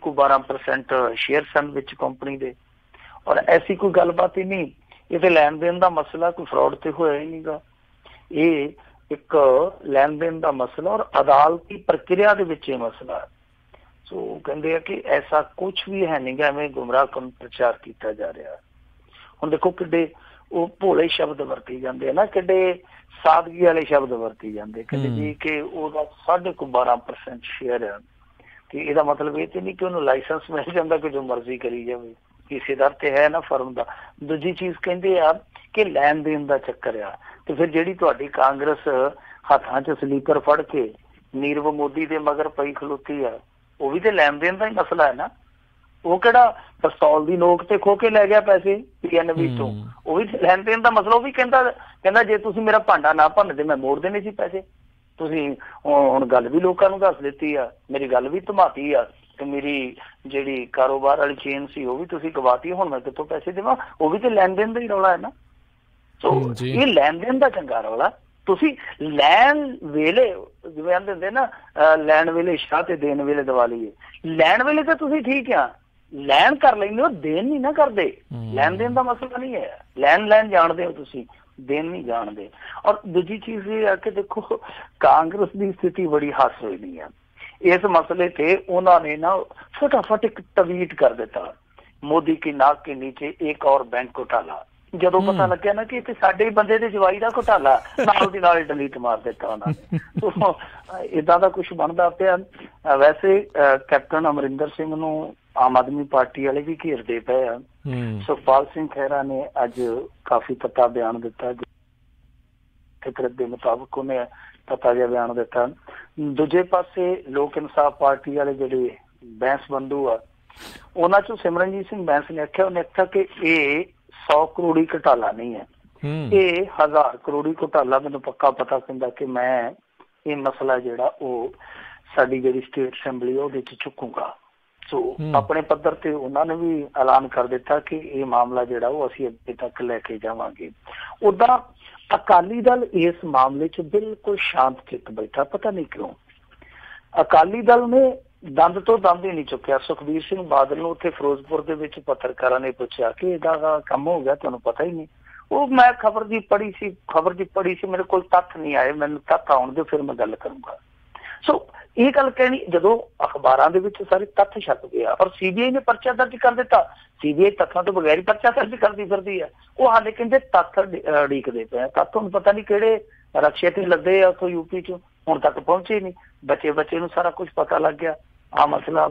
12.5% ਸ਼ੇਅਰ ਸਨ ਵਿੱਚ ਕੰਪਨੀ ਦੇ, ਔਰ ਐਸੀ ਕੋਈ ਗੱਲਬਾਤ ਹੀ ਨਹੀਂ, ਇਹ ਤੇ ਲੈਣ ਦੇਣ ਦਾ ਮਸਲਾ, ਕੋਈ ਫਰਾਡ ਤੇ ਹੋਇਆ ਹੀ ਨਹੀਂਗਾ। ਇਹ ਇੱਕ ਲੈਣ ਦੇਣ ਦਾ ਮਸਲਾ ਔਰ ਅਦਾਲਤੀ ਪ੍ਰਕਿਰਿਆ ਦੇ ਵਿੱਚ ਇਹ ਮਸਲਾ। ਸੋ ਉਹ ਕਹਿੰਦੇ ਆ ਕਿ ਐਸਾ ਕੁਛ ਵੀ ਹੈ ਨਹੀਂਗਾ, ਐਵੇਂ ਗੁੰਮਰਾਹ ਕਰਨ ਪ੍ਰਚਾਰ ਕੀਤਾ ਜਾ ਰਿਹਾ। ਹੁਣ ਦੇਖੋ ਕਿੱਡੇ ਉਹ ਭੋਲੇ ਸ਼ਬਦ ਵਰਤੀ ਜਾਂਦੇ ਆ ਨਾ, ਕਿੱਡੇ ਸਾਦਗੀ ਵਾਲੇ ਸ਼ਬਦ ਵਰਤੀ ਜਾਂਦੇ, ਕਹਿੰਦੇ ਜੀ ਕਿ ਉਹਦਾ 12.5% ਸ਼ੇਅਰ ਆ, ਤੇ ਇਹਦਾ ਮਤਲਬ ਇਹ ਤੇ ਨਹੀਂ ਕਿ ਉਹਨੂੰ ਲਾਇਸੈਂਸ ਮਿਲ ਜਾਂਦਾ ਕਿ ਜੋ ਮਰਜ਼ੀ ਕਰੀ ਜਾਵੇ, ਹਿੱਸੇਦਾਰ ਤੇ ਹੈ ਨਾ ਫਰਮ ਦਾ। ਦੂਜੀ ਚੀਜ਼ ਕਹਿੰਦੇ ਆ ਕਿ ਲੈਣ ਦੇਣ ਦਾ ਚੱਕਰ ਆ। ਤੇ ਫਿਰ ਜਿਹੜੀ ਤੁਹਾਡੀ ਕਾਂਗਰਸ ਹੱਥਾਂ 'ਚ ਸਲੀਪਰ ਫੜ ਕੇ ਨੀਰਵ ਮੋਦੀ ਦੇ ਮਗਰ ਪਈ ਖਲੋਤੀ ਆ, ਉਹ ਵੀ ਤੇ ਲੈਣ ਦੇਣ ਦਾ ਹੀ ਮਸਲਾ ਹੈ ਨਾ। ਉਹ ਕਿਹੜਾ ਪਿਸਤੌਲ ਦੀ ਨੋਕ ਤੇ ਖੋ ਕੇ ਲੈ ਗਿਆ ਪੈਸੇ PNB ਤੋਂ, ਉਹ ਵੀ ਲੈਣ ਦੇਣ ਦਾ ਮਸਲਾ। ਉਹ ਵੀ ਕਹਿੰਦਾ ਜੇ ਤੁਸੀਂ ਮੇਰਾ ਭਾਂਡਾ ਨਾ ਭੰਨਦੇ ਮੈਂ ਮੋੜ ਦੇਣੇ ਸੀ ਪੈਸੇ। ਤੁਸੀਂ ਹੁਣ ਗੱਲ ਵੀ ਲੋਕਾਂ ਨੂੰ ਦੱਸ ਦਿੱਤੀ ਆ, ਮੇਰੀ ਗੱਲ ਵੀ ਧਮਾਤੀ ਆ, ਤੇ ਮੇਰੀ ਜਿਹੜੀ ਕਾਰੋਬਾਰ ਵਾਲੀ ਚੇਨ ਸੀ ਉਹ ਵੀ ਤੁਸੀਂ ਗਵਾਤੀ, ਹੁਣ ਮੈਂ ਕਿੱਥੋਂ ਪੈਸੇ ਦੇਵਾਂ? ਉਹ ਵੀ ਤੇ ਲੈਣ ਦੇਣ ਦਾ ਹੀ ਰੌਲਾ ਹੈ ਨਾ। ਸੋ ਇਹ ਲੈਣ ਦੇਣ ਦਾ ਚੰਗਾ ਰੌਲਾ। ਤੁਸੀਂ ਲੈਣ ਵੇਲੇ ਜਿਵੇਂ ਆਂਦੇ ਹੁੰਦੇ ਨਾ, ਲੈਣ ਵੇਲੇ ਸ਼ਾਹ ਤੇ ਦੇਣ ਵੇਲੇ ਦੀਵਾਲੀ। ਲੈਣ ਵੇਲੇ ਤਾਂ ਤੁਸੀਂ ਠੀਕ ਆ, ਲੈਣ ਕਰ ਲੈਂਦੇ ਹੋ, ਦੇਣ ਨਹੀਂ ਨਾ ਕਰਦੇ। ਲੈਣ ਦੇਣ ਦਾ ਮਸਲਾ ਨਹੀਂ ਹੈ, ਲੈਣ ਜਾਣਦੇ ਹੋ ਤੁਸੀਂ, ਦੇਣ ਨਹੀਂ ਜਾਣਦੇ। ਔਰ ਦੂਜੀ ਚੀਜ਼ ਇਹ ਆ ਕਿ ਦੇਖੋ ਕਾਂਗਰਸ ਦੀ ਸਥਿਤੀ ਬੜੀ ਹਾਸ ਹੋਈ ਨਹੀਂ ਆ ਇਸ ਮਸਲੇ ਤੇ। ਉਹਨਾਂ ਨੇ ਨਾ ਫਟਾਫਟ ਇੱਕ ਟਵੀਟ ਕਰ ਦਿੱਤਾ, ਮੋਦੀ ਕੀ ਨਾਕ ਕੇ ਨੀਚੇ ਇੱਕ ਔਰ ਬੈਂਕ ਘੁਟਾਲਾ। ਜਦੋਂ ਪਤਾ ਲੱਗਿਆ ਨਾ ਕਿ ਸਾਡੇ ਬੰਦੇ ਦੇ ਜਵਾਈ ਦਾ ਘੁਟਾਲਾ, ਨਾਲ ਦੀ ਨਾਲ ਡਿਲੀਟ ਮਾਰ ਦਿੱਤਾ ਉਹਨਾਂ ਨੇ। ਏਦਾਂ ਦਾ ਕੁਛ ਬਣਦਾ ਪਿਆ। ਵੈਸੇ ਕੈਪਟਨ ਅਮਰਿੰਦਰ ਸਿੰਘ ਨੂੰ ਆਮ ਆਦਮੀ ਪਾਰਟੀ ਵਾਲੇ ਵੀ ਘੇਰਦੇ ਪਏ ਆ। ਸੁਖਪਾਲ ਸਿੰਘ ਖਹਿਰਾ ਨੇ ਅੱਜ ਕਾਫੀ ਪਤਾ ਬਿਆਨ ਦਿੱਤਾ, ਫਿਤਰਤ ਦੇ ਮੁਤਾਬਕ ਉਹਨੇ ਪਤਾ ਜਿਹਾ ਬਿਆਨ ਦਿੱਤਾ। ਦੂਜੇ ਪਾਸੇ ਲੋਕ ਇਨਸਾਫ ਪਾਰਟੀ ਵਾਲੇ ਜਿਹੜੇ ਬੈਂਸ ਬੰਧੂ ਆ, ਉਹਨਾਂ ਚੋਂ ਸਿਮਰਨਜੀਤ ਸਿੰਘ ਬੈਂਸ ਨੇ ਆਖਿਆ ਕਿ ਇਹ 100 ਕਰੋੜੀ ਘੁਟਾਲਾ ਨਹੀਂ ਹੈ, ਇਹ 1000 ਕਰੋੜੀ ਘੁਟਾਲਾ। ਮੈਨੂੰ ਪੱਕਾ ਪਤਾ ਕਹਿੰਦਾ ਕਿ ਮੈਂ ਇਹ ਮਸਲਾ ਜਿਹੜਾ ਉਹ ਸਾਡੀ ਜਿਹੜੀ ਸਟੇਟ ਅਸੈਂਬਲੀ ਉਹਦੇ ਚ ਚੁੱਕੂਗਾ। ਸੋ ਆਪਣੇ ਪੱਧਰ ਤੇ ਉਹਨਾਂ ਨੇ ਵੀ ਐਲਾਨ ਕਰ ਦਿੱਤਾ ਕਿ ਇਹ ਮਾਮਲਾ ਜਿਹੜਾ ਉਹ ਅਸੀਂ ਅੱਗੇ ਤੱਕ ਲੈ ਕੇ ਜਾਵਾਂਗੇ। ਓਦਾਂ ਅਕਾਲੀ ਦਲ ਇਸ ਮਾਮਲੇ ਚ ਬਿਲਕੁਲ ਸ਼ਾਂਤ ਚਿੱਤ ਬੈਠਾ, ਪਤਾ ਨਹੀਂ ਕਿਉਂ। ਅਕਾਲੀ ਦਲ ਨੇ ਦੰਦ ਤੋਂ ਦੰਦ ਹੀ ਨਹੀਂ ਚੁੱਕਿਆ। ਸੁਖਬੀਰ ਸਿੰਘ ਬਾਦਲ ਨੂੰ ਉੱਥੇ ਫਿਰੋਜ਼ਪੁਰ ਦੇ ਵਿੱਚ ਪੱਤਰਕਾਰਾਂ ਨੇ ਪੁੱਛਿਆ ਕਿ ਇਹਦਾ ਕੰਮ ਹੋ ਗਿਆ, ਤੁਹਾਨੂੰ ਪਤਾ ਹੀ ਨਹੀਂ। ਉਹ ਮੈਂ ਖਬਰ ਦੀ ਪੜ੍ਹੀ ਸੀ, ਮੇਰੇ ਕੋਲ ਤੱਥ ਨਹੀਂ ਆਏ, ਮੈਨੂੰ ਤੱਥ ਆਉਣ ਦਿਓ ਫਿਰ ਮੈਂ ਗੱਲ ਕਰੂੰਗਾ। ਸੋ ਇਹ ਗੱਲ ਕਹਿਣੀ, ਜਦੋਂ ਅਖਬਾਰਾਂ ਦੇ ਵਿੱਚ ਸਾਰੇ ਤੱਥ ਛਪ ਗਿਆ ਔਰ CBI ਨੇ ਪਰਚਾ ਦਰਜ ਕਰ ਦਿੱਤਾ। CBI ਤੱਥਾਂ ਤੋਂ ਬਗੈਰ ਹੀ ਪਰਚਾ ਦਰਜ ਕਰਦੀ ਫਿਰਦੀ ਆ। ਉਹ ਹਾਲੇ ਕਹਿੰਦੇ ਤੱਥ ਉਡੀਕਦੇ ਪਏ। ਤੱਥ ਹੁਣ ਪਤਾ ਨਹੀਂ ਕਿਹੜੇ ਰਕਸ਼ੇ ਤੇ ਲੱਦੇ ਆ ਉੱਥੋਂ UP ਚੋਂ, ਹੁਣ ਤੱਕ ਪਹੁੰਚੇ ਨਹੀਂ। ਬੱਚੇ ਨੂੰ ਸਾਰਾ ਕੁਛ ਪਤਾ ਲੱਗ ਗਿਆ। ਆ ਮਸਲਾ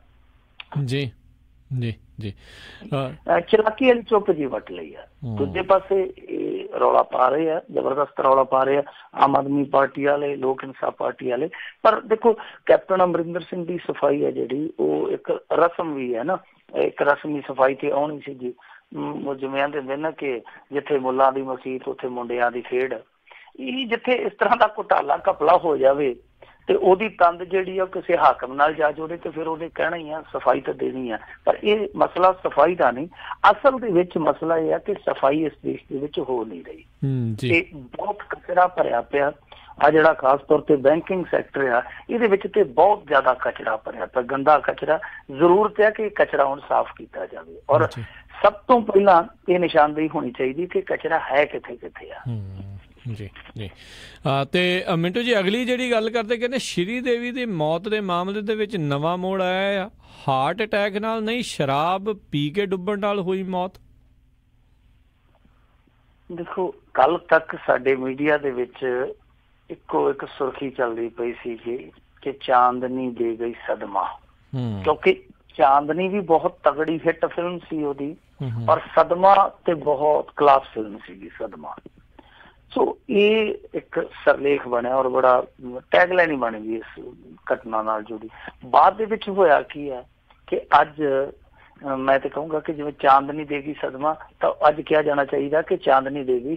ਜੀ ਜੀ ਜੀ ਚਲਾਕੀ ਵਾਲੀ ਚੁੱਪ ਜੀ ਵੱਟ ਲਈ ਆ। ਦੂਜੇ ਪਾਸੇ ਇਹ ਰੌਲਾ ਪਾ ਰਹੇ ਆ, ਜ਼ਬਰਦਸਤ ਰੌਲਾ ਪਾ ਰਹੇ ਆ ਆਮ ਆਦਮੀ ਪਾਰਟੀ ਵਾਲੇ, ਲੋਕ ਇਨਸਾਫ ਪਾਰਟੀ ਵਾਲੇ। ਪਰ ਦੇਖੋ ਕੈਪਟਨ ਅਮਰਿੰਦਰ ਸਿੰਘ ਦੀ ਸਫਾਈ ਹੈ ਜਿਹੜੀ, ਉਹ ਇੱਕ ਰਸਮ ਵੀ ਹੈ ਨਾ, ਇੱਕ ਰਸਮੀ ਸਫਾਈ ਤੇ ਆਉਣੀ ਸੀ ਜੀ। ਜਿਵੇਂ ਆਂਦੇ ਹੁੰਦੇ ਨਾ ਕਿ ਜਿੱਥੇ ਮੁੱਲਾਂ ਦੀ ਮਸੀਤ ਉੱਥੇ ਮੁੰਡਿਆਂ ਦੀ ਖੇਡ। ਇਹ ਜਿੱਥੇ ਇਸ ਤਰ੍ਹਾਂ ਦਾ ਘੁਟਾਲਾ ਘਪਲਾ ਹੋ ਜਾਵੇ ਤੇ ਉਹਦੀ ਤੰਦ ਜਿਹੜੀ ਆ ਕਿਸੇ ਹਾਕਮ ਨਾਲ ਜਾ ਜੋੜੇ ਤੇ ਫਿਰ ਉਹਨੇ ਕਹਿਣਾ ਹੀ ਆ ਸਫਾਈ ਤਾਂ ਦੇਣੀ ਆ। ਪਰ ਇਹ ਮਸਲਾ ਸਫਾਈ ਦਾ ਨਹੀਂ, ਅਸਲ ਦੇ ਵਿੱਚ ਮਸਲਾ ਇਹ ਆ ਕਿ ਸਫਾਈ ਇਸ ਦੇਸ਼ ਦੇ ਵਿੱਚ ਹੋ ਨਹੀਂ ਰਹੀ ਤੇ ਬਹੁਤ ਕਚਰਾ ਭਰਿਆ ਪਿਆ। ਆ ਜਿਹੜਾ ਖਾਸ ਤੌਰ ਤੇ ਬੈਂਕਿੰਗ ਸੈਕਟਰ ਆ, ਇਹਦੇ ਵਿੱਚ ਤੇ ਬਹੁਤ ਜ਼ਿਆਦਾ ਕਚਰਾ ਭਰਿਆ ਪਿਆ, ਗੰਦਾ ਕਚਰਾ। ਜ਼ਰੂਰਤ ਹੈ ਕਿ ਕਚਰਾ ਹੁਣ ਸਾਫ਼ ਕੀਤਾ ਜਾਵੇ ਔਰ ਸਭ ਤੋਂ ਪਹਿਲਾਂ ਇਹ ਨਿਸ਼ਾਨਦੇਹੀ ਹੋਣੀ ਚਾਹੀਦੀ ਕਿ ਕਚਰਾ ਹੈ ਕਿੱਥੇ ਕਿੱਥੇ ਆ। ਜੀ ਜੀ ਤੇ ਮਿੰਟੂ ਜੀ, ਅਗਲੀ ਜਿਹੜੀ ਗੱਲ ਕਰਦੇ, ਕਹਿੰਦੇ ਸ਼੍ਰੀ ਦੇਵੀ ਦੀ ਮੌਤ ਦੇ ਮਾਮਲੇ ਦੇ ਵਿੱਚ ਨਵਾਂ ਮੋੜ ਆਇਆ ਆ। ਹਾਰਟ ਅਟੈਕ ਨਾਲ ਨਹੀਂ, ਸ਼ਰਾਬ ਪੀ ਕੇ ਡੁੱਬਣ ਨਾਲ ਹੋਈ ਮੌਤ। ਦੇਖੋ, ਕੱਲ ਤੱਕ ਸਾਡੇ ਮੀਡੀਆ ਦੇ ਵਿੱਚ ਇੱਕੋ ਇੱਕ ਸੁਰਖੀ ਚੱਲਦੀ ਪਈ ਸੀ ਕਿ ਚਾਂਦਨੀ ਦੇ ਗਈ ਸਦਮਾ, ਕਿਉਂਕਿ ਚਾਂਦਨੀ ਵੀ ਬਹੁਤ ਤਗੜੀ ਹਿੱਟ ਫਿਲਮ ਸੀ ਉਹਦੀ ਔਰ ਸਦਮਾ ਤੇ ਬਹੁਤ ਕਲਾਸ ਫਿਲਮ ਸੀਗੀ ਸਦਮਾ। ਸੋ ਇਹ ਇੱਕ ਸਰਲੇਖ ਬਣਿਆ ਔਰ ਬੜਾ ਟੈਗਲਾਈਨ ਬਣ ਗਈ ਇਸ ਘਟਨਾ ਨਾਲ ਜੁੜੀ। ਬਾਅਦ ਦੇ ਵਿੱਚ ਹੋਇਆ ਕੀ ਹੈ ਕਿ ਅੱਜ ਮੈਂ ਤੇ ਕਹੂੰਗਾ ਕਿ ਜਿਵੇਂ ਚਾਂਦਨੀ ਦੇਗੀ ਸਦਮਾ, ਤਾਂ ਅੱਜ ਕਿਹਾ ਜਾਣਾ ਚਾਹੀਦਾ ਕਿ ਚਾਂਦਨੀ ਦੇਗੀ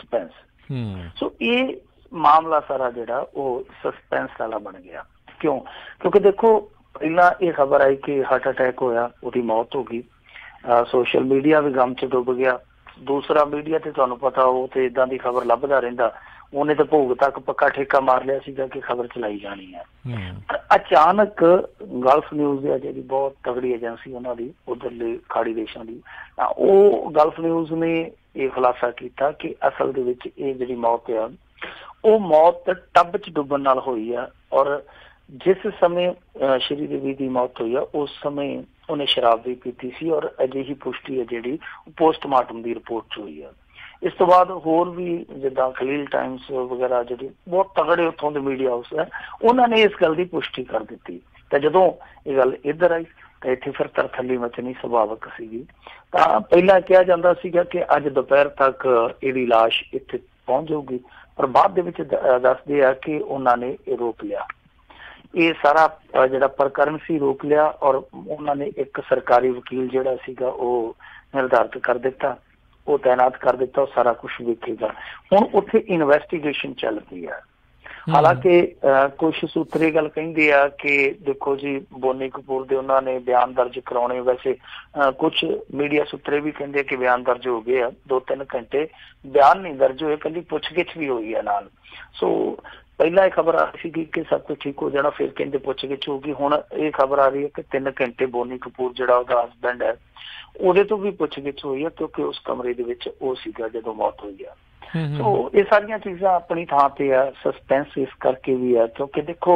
ਸਸਪੈਂਸ। ਸੋ ਇਹ ਮਾਮਲਾ ਸਾਰਾ ਜਿਹੜਾ ਉਹ ਸਸਪੈਂਸ ਵਾਲਾ ਬਣ ਗਿਆ। ਕਿਉਂਕਿ ਦੇਖੋ, ਪਹਿਲਾਂ ਇਹ ਖਬਰ ਆਈ ਕਿ ਹਾਰਟ ਅਟੈਕ ਹੋਇਆ, ਉਹਦੀ ਮੌਤ ਹੋ ਗਈ, ਸੋਸ਼ਲ ਮੀਡੀਆ ਵੀ ਗਮ 'ਚ ਡੁੱਬ ਗਿਆ। ਦੂਸਰਾ ਮੀਡੀਆ ਤੇ ਤੁਹਾਨੂੰ ਪਤਾ ਉਹ ਤੇ ਏਦਾਂ ਦੀ ਖਬਰ ਲੱਭਦਾ ਰਹਿੰਦਾ, ਉਹਨੇ ਤਾਂ ਭੋਗ ਤੱਕ ਪੱਕਾ ਠੇਕਾ ਮਾਰ ਲਿਆ ਸੀਗਾ ਕਿ ਖਬਰ ਚਲਾਈ ਜਾਣੀ ਹੈ। ਅਚਾਨਕ ਗਲਫ ਨਿਊਜ਼ ਹੈ ਜਿਹੜੀ ਬਹੁਤ ਤਗੜੀ ਏਜੰਸੀ ਉਹਨਾਂ ਦੀ ਉਧਰਲੇ ਖਾੜੀ ਦੇਸ਼ਾਂ ਦੀ, ਉਹ ਗਲਫ ਨਿਊਜ਼ ਨੇ ਇਹ ਖੁਲਾਸਾ ਕੀਤਾ ਕਿ ਅਸਲ ਦੇ ਵਿੱਚ ਇਹ ਜਿਹੜੀ ਮੌਤ ਆ ਉਹ ਮੌਤ ਟੱਬ 'ਚ ਡੁੱਬਣ ਨਾਲ ਹੋਈ ਆ ਔਰ ਜਿਸ ਸਮੇਂ ਸ਼੍ਰੀ ਦੇਵੀ ਦੀ ਮੌਤ ਹੋਈ ਆ ਉਸ ਸਮੇਂ ਉਹਨੇ ਸ਼ਰਾਬ ਵੀ ਪੀਤੀ ਸੀ ਔਰ ਅਜਿਹੀ ਪੁਸ਼ਟੀ ਹੈ ਜਿਹੜੀ ਪੋਸਟਮਾਰਟਮ ਦੀ ਰਿਪੋਰਟ 'ਚ ਹੋਈ ਆ। ਇਸ ਤੋਂ ਬਾਅਦ ਹੋਰ ਵੀ ਜਿੱਦਾਂ ਖਲੀਲ ਟਾਈਮਸ ਵਗੈਰਾ ਜਿਹੜੀ ਬਹੁਤ ਤਗੜੇ ਉੱਥੋਂ ਦੇ ਮੀਡੀਆ ਹਾਊਸ ਹੈ, ਉਹਨਾਂ ਨੇ ਇਸ ਗੱਲ ਦੀ ਪੁਸ਼ਟੀ ਕਰ ਦਿੱਤੀ। ਤਾਂ ਜਦੋਂ ਇਹ ਗੱਲ ਇੱਧਰ ਆਈ ਤਾਂ ਇੱਥੇ ਫਿਰ ਤਰਥੱਲੀ ਮਚਣੀ ਸੁਭਾਵਿਕ ਸੀਗੀ। ਤਾਂ ਪਹਿਲਾਂ ਕਿਹਾ ਜਾਂਦਾ ਸੀਗਾ ਕਿ ਅੱਜ ਦੁਪਹਿਰ ਤੱਕ ਇਹਦੀ ਲਾਸ਼ ਇੱਥੇ ਪਹੁੰਚ ਜਾਊਗੀ, ਪਰ ਬਾਅਦ ਦੇ ਵਿੱਚ ਦੱਸਦੇ ਆ ਕਿ ਉਹਨਾਂ ਨੇ ਇਹ ਰੋਕ ਲਿਆ। ਇਹ ਸਾਰਾ ਜਿਹੜਾ ਪ੍ਰਕਰਨ ਸੀ ਰੋਕ ਲਿਆ ਔਰ ਉਹਨਾਂ ਨੇ ਇੱਕ ਸਰਕਾਰੀ ਵਕੀਲ ਜਿਹੜਾ ਸੀਗਾ ਉਹ ਨਿਰਧਾਰਿਤ ਕਰ ਦਿੱਤਾ, ਉਹ ਤਾਇਨਾਤ ਕਰ ਦਿੱਤਾ, ਉਹ ਸਾਰਾ ਕੁਛ ਵੇਖੇਗਾ। ਹੁਣ ਉੱਥੇ ਇਨਵੈਸਟੀਗੇਸ਼ਨ ਚੱਲ ਪਈ ਆ। ਹਾਲਾਂਕਿ ਕੁਛ ਸੂਤਰੇ ਗੱਲ ਕਹਿੰਦੇ ਆ ਕਿ ਦੇਖੋ ਜੀ, ਬੋਨੀ ਕਪੂਰ ਦੇ ਉਹਨਾਂ ਨੇ ਬਿਆਨ ਦਰਜ ਕਰਾਉਣੇ। ਵੈਸੇ ਕੁਛ ਮੀਡੀਆ ਸੂਤਰੇ ਵੀ ਕਹਿੰਦੇ ਕਿ ਬਿਆਨ ਦਰਜ ਹੋ ਗਏ ਆ, 2-3 ਘੰਟੇ ਬਿਆਨ ਨਹੀਂ ਦਰਜ ਹੋਏ, ਕੱਲੀ ਪੁੱਛਗਿੱਛ ਵੀ ਹੋਈ ਆ ਨਾਲ। ਸੋ ਪਹਿਲਾਂ ਇਹ ਖਬਰ ਆ ਰਹੀ ਸੀਗੀ ਕਿ ਸਭ ਕੁਝ ਠੀਕ ਹੋ ਜਾਣਾ, ਫਿਰ ਕਹਿੰਦੇ ਪੁੱਛਗਿੱਛ ਹੋਊਗੀ। ਹੁਣ ਇਹ ਖਬਰ ਆ ਰਹੀ ਹੈ ਕਿ 3 ਘੰਟੇ ਬੋਨੀ ਕਪੂਰ ਜਿਹੜਾ ਉਹਦਾ ਹਸਬੈਂਡ ਹੈ ਉਹਦੇ ਤੋਂ ਵੀ ਪੁੱਛਗਿੱਛ ਹੋਈ ਆ, ਕਿਉਂਕਿ ਉਸ ਕਮਰੇ ਦੇ ਵਿੱਚ ਉਹ ਸੀਗਾ ਜਦੋਂ ਮੌਤ ਹੋਈ ਆ। ਸੋ ਇਹ ਸਾਰੀਆਂ ਚੀਜ਼ਾਂ ਆਪਣੀ ਥਾਂ ਤੇ ਆ। ਸਸਪੈਂਸ ਇਸ ਕਰਕੇ ਵੀ ਆ ਕਿਉਂਕਿ ਦੇਖੋ,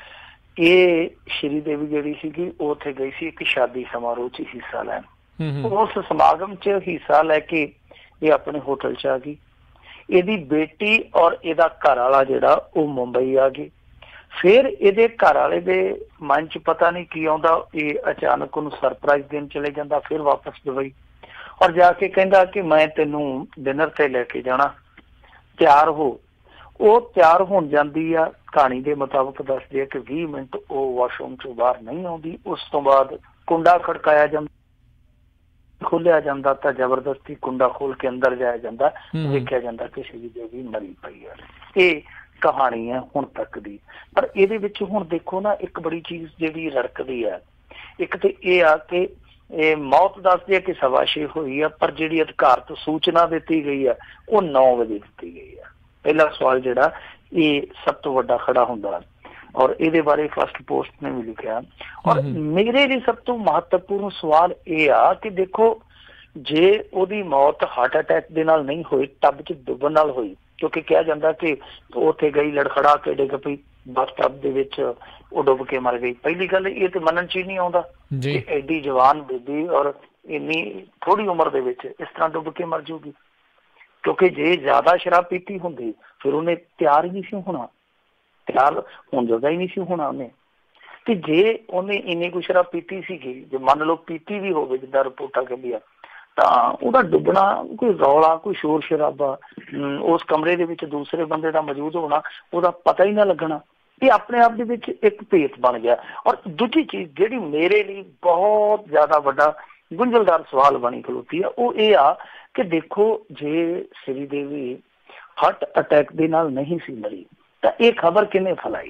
ਇਹ ਸ਼੍ਰੀ ਦੇਵੀ ਜਿਹੜੀ ਸੀਗੀ ਉਹ ਉੱਥੇ ਗਈ ਸੀ ਇੱਕ ਸ਼ਾਦੀ ਸਮਾਰੋਹ 'ਚ ਹਿੱਸਾ ਲੈਣ। ਉਸ ਸਮਾਗਮ 'ਚ ਹਿੱਸਾ ਲੈ ਕੇ ਇਹ ਆਪਣੇ ਹੋਟਲ 'ਚ ਆ ਗਈ। ਇਹਦੀ ਬੇਟੀ ਔਰ ਇਹਦਾ ਘਰ ਵਾਲਾ ਜਿਹੜਾ ਉਹ ਮੁੰਬਈ ਆ ਗਏ। ਫਿਰ ਇਹਦੇ ਘਰ ਵਾਲੇ ਦੇ ਮਨ 'ਚ ਪਤਾ ਨਹੀਂ ਕੀ ਆਉਂਦਾ, ਇਹ ਅਚਾਨਕ ਉਹਨੂੰ ਸਰਪ੍ਰਾਈਜ਼ ਦੇਣ ਚਲੇ ਜਾਂਦਾ, ਫਿਰ ਵਾਪਸ ਦੁਬਈ ਔਰ ਜਾ ਕੇ ਕਹਿੰਦਾ ਕਿ ਮੈਂ ਤੈਨੂੰ ਡਿਨਰ ਤੇ ਲੈ ਕੇ ਜਾਣਾ, ਤਿਆਰ ਹੋ। ਉਹ ਤਿਆਰ ਹੋਣ ਜਾਂਦੀ ਆ, ਕਹਾਣੀ ਦੇ ਮੁਤਾਬਕ ਦੱਸਦੇ ਆ ਕਿ 20 ਮਿੰਟ ਉਹ ਵਾਸ਼ਰੂਮ 'ਚੋਂ ਬਾਹਰ ਨਹੀਂ ਆਉਂਦੀ। ਉਸ ਤੋਂ ਬਾਅਦ ਕੁੰਡਾ ਖੜਕਾਇਆ ਜਾਂਦਾ, ਖੋਲਿਆ ਜਾਂਦਾ ਤਾਂ ਜ਼ਬਰਦਸਤੀ ਕੁੰਡਾ ਖੋਲ ਕੇ ਅੰਦਰ ਜਾਇਆ ਜਾਂਦਾ, ਵੇਖਿਆ ਜਾਂਦਾ ਕਿ ਸ਼੍ਰੀ ਦੇਵੀ ਮਰੀ ਪਈ ਹੈ। ਇਹ ਕਹਾਣੀ ਹੈ ਹੁਣ ਤੱਕ ਦੀ। ਪਰ ਇਹਦੇ ਵਿੱਚ ਹੁਣ ਦੇਖੋ ਨਾ, ਇੱਕ ਬੜੀ ਚੀਜ਼ ਜਿਹੜੀ ਰੜਕਦੀ ਹੈ, ਇੱਕ ਤੇ ਇਹ ਆ ਕਿ ਇਹ ਮੌਤ ਦੱਸਦੇ ਆ ਕਿ 6:15 ਹੋਈ ਆ, ਪਰ ਜਿਹੜੀ ਅਧਿਕਾਰਤ ਸੂਚਨਾ ਦਿੱਤੀ ਗਈ ਆ ਉਹ 9 ਵਜੇ ਦਿੱਤੀ ਗਈ ਆ। ਪਹਿਲਾ ਸਵਾਲ ਜਿਹੜਾ ਇਹ ਸਭ ਤੋਂ ਵੱਡਾ ਖੜਾ ਹੁੰਦਾ ਔਰ ਇਹਦੇ ਬਾਰੇ ਫਸਟ ਪੋਸਟ ਨੇ ਵੀ ਲਿਖਿਆ। ਔਰ ਮੇਰੇ ਲਈ ਸਭ ਤੋਂ ਮਹੱਤਵਪੂਰਨ ਸਵਾਲ ਇਹ ਆ ਕਿ ਦੇਖੋ, ਜੇ ਉਹਦੀ ਮੌਤ ਹਾਰਟ ਅਟੈਕ ਦੇ ਨਾਲ ਨਹੀਂ ਹੋਈ, ਟੱਬ 'ਚ ਡੁੱਬਣ ਨਾਲ ਹੋਈ, ਕਿਉਂਕਿ ਕਿਹਾ ਜਾਂਦਾ ਕਿ ਉੱਥੇ ਗਈ ਲੜਖੜਾ ਕੇ ਡਿੱਗ ਪਈ ਬੱਸ ਟੱਬ ਦੇ ਵਿੱਚ, ਉਹ ਡੁੱਬ ਕੇ ਮਰ ਗਈ। ਪਹਿਲੀ ਗੱਲ ਇਹ ਤੇ ਮੰਨਣ 'ਚ ਹੀ ਨਹੀਂ ਆਉਂਦਾ ਕਿ ਐਡੀ ਜਵਾਨ ਬੇਬੀ ਔਰ ਇੰਨੀ ਥੋੜੀ ਉਮਰ ਦੇ ਵਿੱਚ ਇਸ ਤਰ੍ਹਾਂ ਡੁੱਬ ਕੇ ਮਰ ਜਾਊਗੀ। ਕਿਉਂਕਿ ਜੇ ਜ਼ਿਆਦਾ ਸ਼ਰਾਬ ਪੀਤੀ ਹੁੰਦੀ ਫਿਰ ਉਹਨੇ ਤਿਆਰ ਹੀ ਨਹੀਂ ਸੀ ਹੋਣਾ, ਤਿਆਰ ਹੋਣ ਜੋਗਾ ਹੀ ਨਹੀਂ ਸੀ ਹੋਣਾ ਉਹਨੇ। ਤੇ ਜੇ ਉਹਨੇ ਇੰਨੀ ਕੁ ਸ਼ਰਾਬ ਪੀਤੀ ਸੀਗੀ, ਜੇ ਮੰਨ ਲਓ ਪੀਤੀ ਵੀ ਹੋਵੇ ਜਿੱਦਾਂ ਰਿਪੋਰਟਾਂ ਕਹਿੰਦੀਆਂ, ਤਾਂ ਉਹਦਾ ਡੁੱਬਣਾ, ਕੋਈ ਰੌਲਾ, ਕੋਈ ਸ਼ੋਰ ਸ਼ਰਾਬਾ, ਉਸ ਕਮਰੇ ਦੇ ਵਿੱਚ ਦੂਸਰੇ ਬੰਦੇ ਦਾ ਮੌਜੂਦ ਹੋਣਾ, ਉਹਦਾ ਪਤਾ ਹੀ ਨਾ ਲੱਗਣਾ। ਇਹ ਆਪਣੇ ਆਪ ਦੇ ਵਿੱਚ ਇੱਕ ਭੇਤ ਬਣ ਗਿਆ। ਔਰ ਦੂਜੀ ਚੀਜ਼ ਜਿਹੜੀ ਮੇਰੇ ਲਈ ਬਹੁਤ ਜ਼ਿਆਦਾ ਵੱਡਾ ਗੁੰਝਲਦਾਰ ਸਵਾਲ ਬਣੀ ਖਲੋਤੀ ਆ, ਉਹ ਇਹ ਆ ਕਿ ਦੇਖੋ, ਜੇ ਸ਼੍ਰੀ ਦੇਵੀ ਹਾਰਟ ਅਟੈਕ ਦੇ ਨਾਲ ਨਹੀਂ ਸੀ ਮਰੀ ਤਾਂ ਇਹ ਖਬਰ ਕਿਹਨੇ ਫੈਲਾਈ?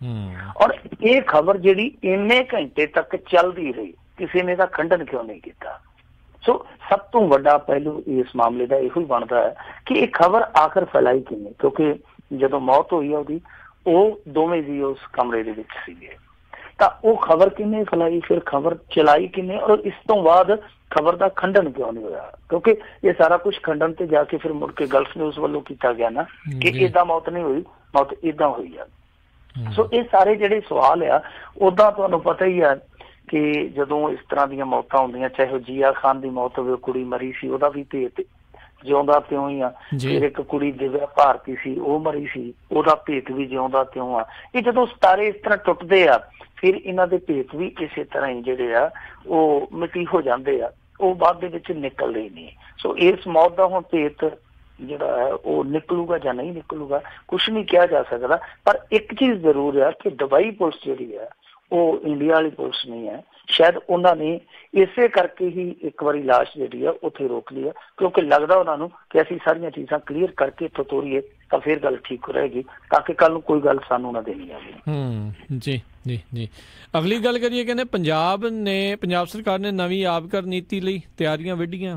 ਔਰ ਇਹ ਖਬਰ ਜਿਹੜੀ ਇੰਨੇ ਘੰਟੇ ਤੱਕ ਚੱਲਦੀ ਰਹੀ, ਕਿਸੇ ਨੇ ਦਾ ਖੰਡਨ ਕਿਉਂ ਨਹੀਂ ਕੀਤਾ? ਸੋ ਸਭ ਤੋਂ ਵੱਡਾ ਪਹਿਲੂ ਇਸ ਮਾਮਲੇ ਦਾ ਇਹੋ ਹੀ ਬਣਦਾ ਹੈ ਕਿ ਇਹ ਖਬਰ ਆਖਰ ਫੈਲਾਈ ਕਿਵੇਂ, ਕਿਉਂਕਿ ਜਦੋਂ ਮੌਤ ਹੋਈ ਉਹਦੀ, ਉਹ ਦੋਵੇਂ ਜੀ ਉਸ ਕਮਰੇ ਦੇ ਵਿੱਚ ਸੀਗੇ, ਤਾਂ ਉਹ ਖਬਰ ਕਿਵੇਂ ਫੈਲਾਈ, ਫਿਰ ਖਬਰ ਚਲਾਈ ਕਿਵੇਂ, ਔਰ ਇਸ ਤੋਂ ਬਾਅਦ ਖਬਰ ਦਾ ਖੰਡਨ ਕਿਉਂ ਨਹੀਂ ਹੋਇਆ? ਕਿਉਂਕਿ ਇਹ ਸਾਰਾ ਕੁਝ ਖੰਡਨ ਤੇ ਜਾ ਕੇ ਫਿਰ ਮੁੜ ਕੇ ਗਲਫ ਨਿਊਜ਼ ਵੱਲੋਂ ਕੀਤਾ ਗਿਆ ਨਾ ਕਿ ਏਦਾਂ ਮੌਤ ਨਹੀਂ ਹੋਈ, ਮੌਤ ਏਦਾਂ ਹੋਈ ਆ। ਸੋ ਇਹ ਸਾਰੇ ਜਿਹੜੇ ਸਵਾਲ ਆ, ਓਦਾਂ ਤੁਹਾਨੂੰ ਪਤਾ ਹੀ ਆ ਕਿ ਜਦੋਂ ਇਸ ਤਰ੍ਹਾਂ ਦੀਆਂ ਮੌਤਾਂ ਹੁੰਦੀਆਂ, ਚਾਹੇ ਉਹ ਜੀਆ ਖਾਨ ਦੀ ਮੌਤ ਹੋਵੇ, ਕੁੜੀ ਮਰੀ ਸੀ, ਉਹਦਾ ਵੀ ਭੇਤ ਜਿਉਂਦਾ ਤਿਉਂ ਹੀ ਆ। ਫਿਰ ਇੱਕ ਕੁੜੀ ਦਿਵਿਆ ਭਾਰਤੀ ਸੀ, ਉਹ ਮਰੀ ਸੀ, ਉਹਦਾ ਭੇਤ ਵੀ ਜਿਉਂਦਾ ਤਿਉਂ ਆ। ਇਹ ਜਦੋਂ ਸਿਤਾਰੇ ਇਸ ਤਰ੍ਹਾਂ ਟੁੱਟਦੇ ਆ, ਫਿਰ ਇਹਨਾਂ ਦੇ ਭੇਤ ਵੀ ਇਸੇ ਤਰ੍ਹਾਂ ਹੀ ਜਿਹੜੇ ਆ ਉਹ ਮਿੱਟੀ ਹੋ ਜਾਂਦੇ ਆ, ਉਹ ਬਾਅਦ ਦੇ ਵਿੱਚ ਨਿਕਲਦੇ ਨਹੀਂ। ਸੋ ਇਸ ਮੌਤ ਦਾ ਹੁਣ ਭੇਤ ਜਿਹੜਾ ਹੈ ਉਹ ਨਿਕਲੂਗਾ ਜਾਂ ਨਹੀਂ ਨਿਕਲੂਗਾ, ਕੁਛ ਨਹੀਂ ਕਿਹਾ ਜਾ ਸਕਦਾ। ਪਰ ਇੱਕ ਚੀਜ਼ ਜ਼ਰੂਰ ਆ ਕਿ ਦੁਬਈ ਪੁਲਿਸ ਜਿਹੜੀ ਆ ਉਹ ਇੰਡੀਆ ਵਾਲੀ ਪੁਲਿਸ ਨਹੀਂ ਹੈ। ਸ਼ਾਇਦ ਉਹਨਾਂ ਨੇ ਇਸੇ ਕਰਕੇ ਹੀ ਇੱਕ ਵਾਰੀ ਲਾਸ਼ ਜਿਹੜੀ ਆ ਉੱਥੇ ਰੋਕ ਲਈ ਆ, ਕਿਉਂਕਿ ਲੱਗਦਾ ਉਹਨਾਂ ਨੂੰ ਕਿ ਅਸੀਂ ਸਾਰੀਆਂ ਚੀਜ਼ਾਂ ਕਲੀਅਰ ਕਰਕੇ ਇੱਥੋਂ ਤੋਰੀਏ ਤਾਂ ਫਿਰ ਗੱਲ ਠੀਕ ਰਹੇਗੀ, ਤਾਂ ਕਿ ਕੱਲ ਨੂੰ ਕੋਈ ਗੱਲ ਸਾਨੂੰ ਨਾ ਦੇਣੀ ਆਵੇ। ਜੀ ਜੀ ਜੀ। ਅਗਲੀ ਗੱਲ ਕਰੀਏ, ਕਹਿੰਦੇ ਪੰਜਾਬ ਸਰਕਾਰ ਨੇ ਨਵੀਂ ਆਬਕਾਰ ਨੀਤੀ ਲਈ ਤਿਆਰੀਆਂ ਵਿੱਢੀਆਂ।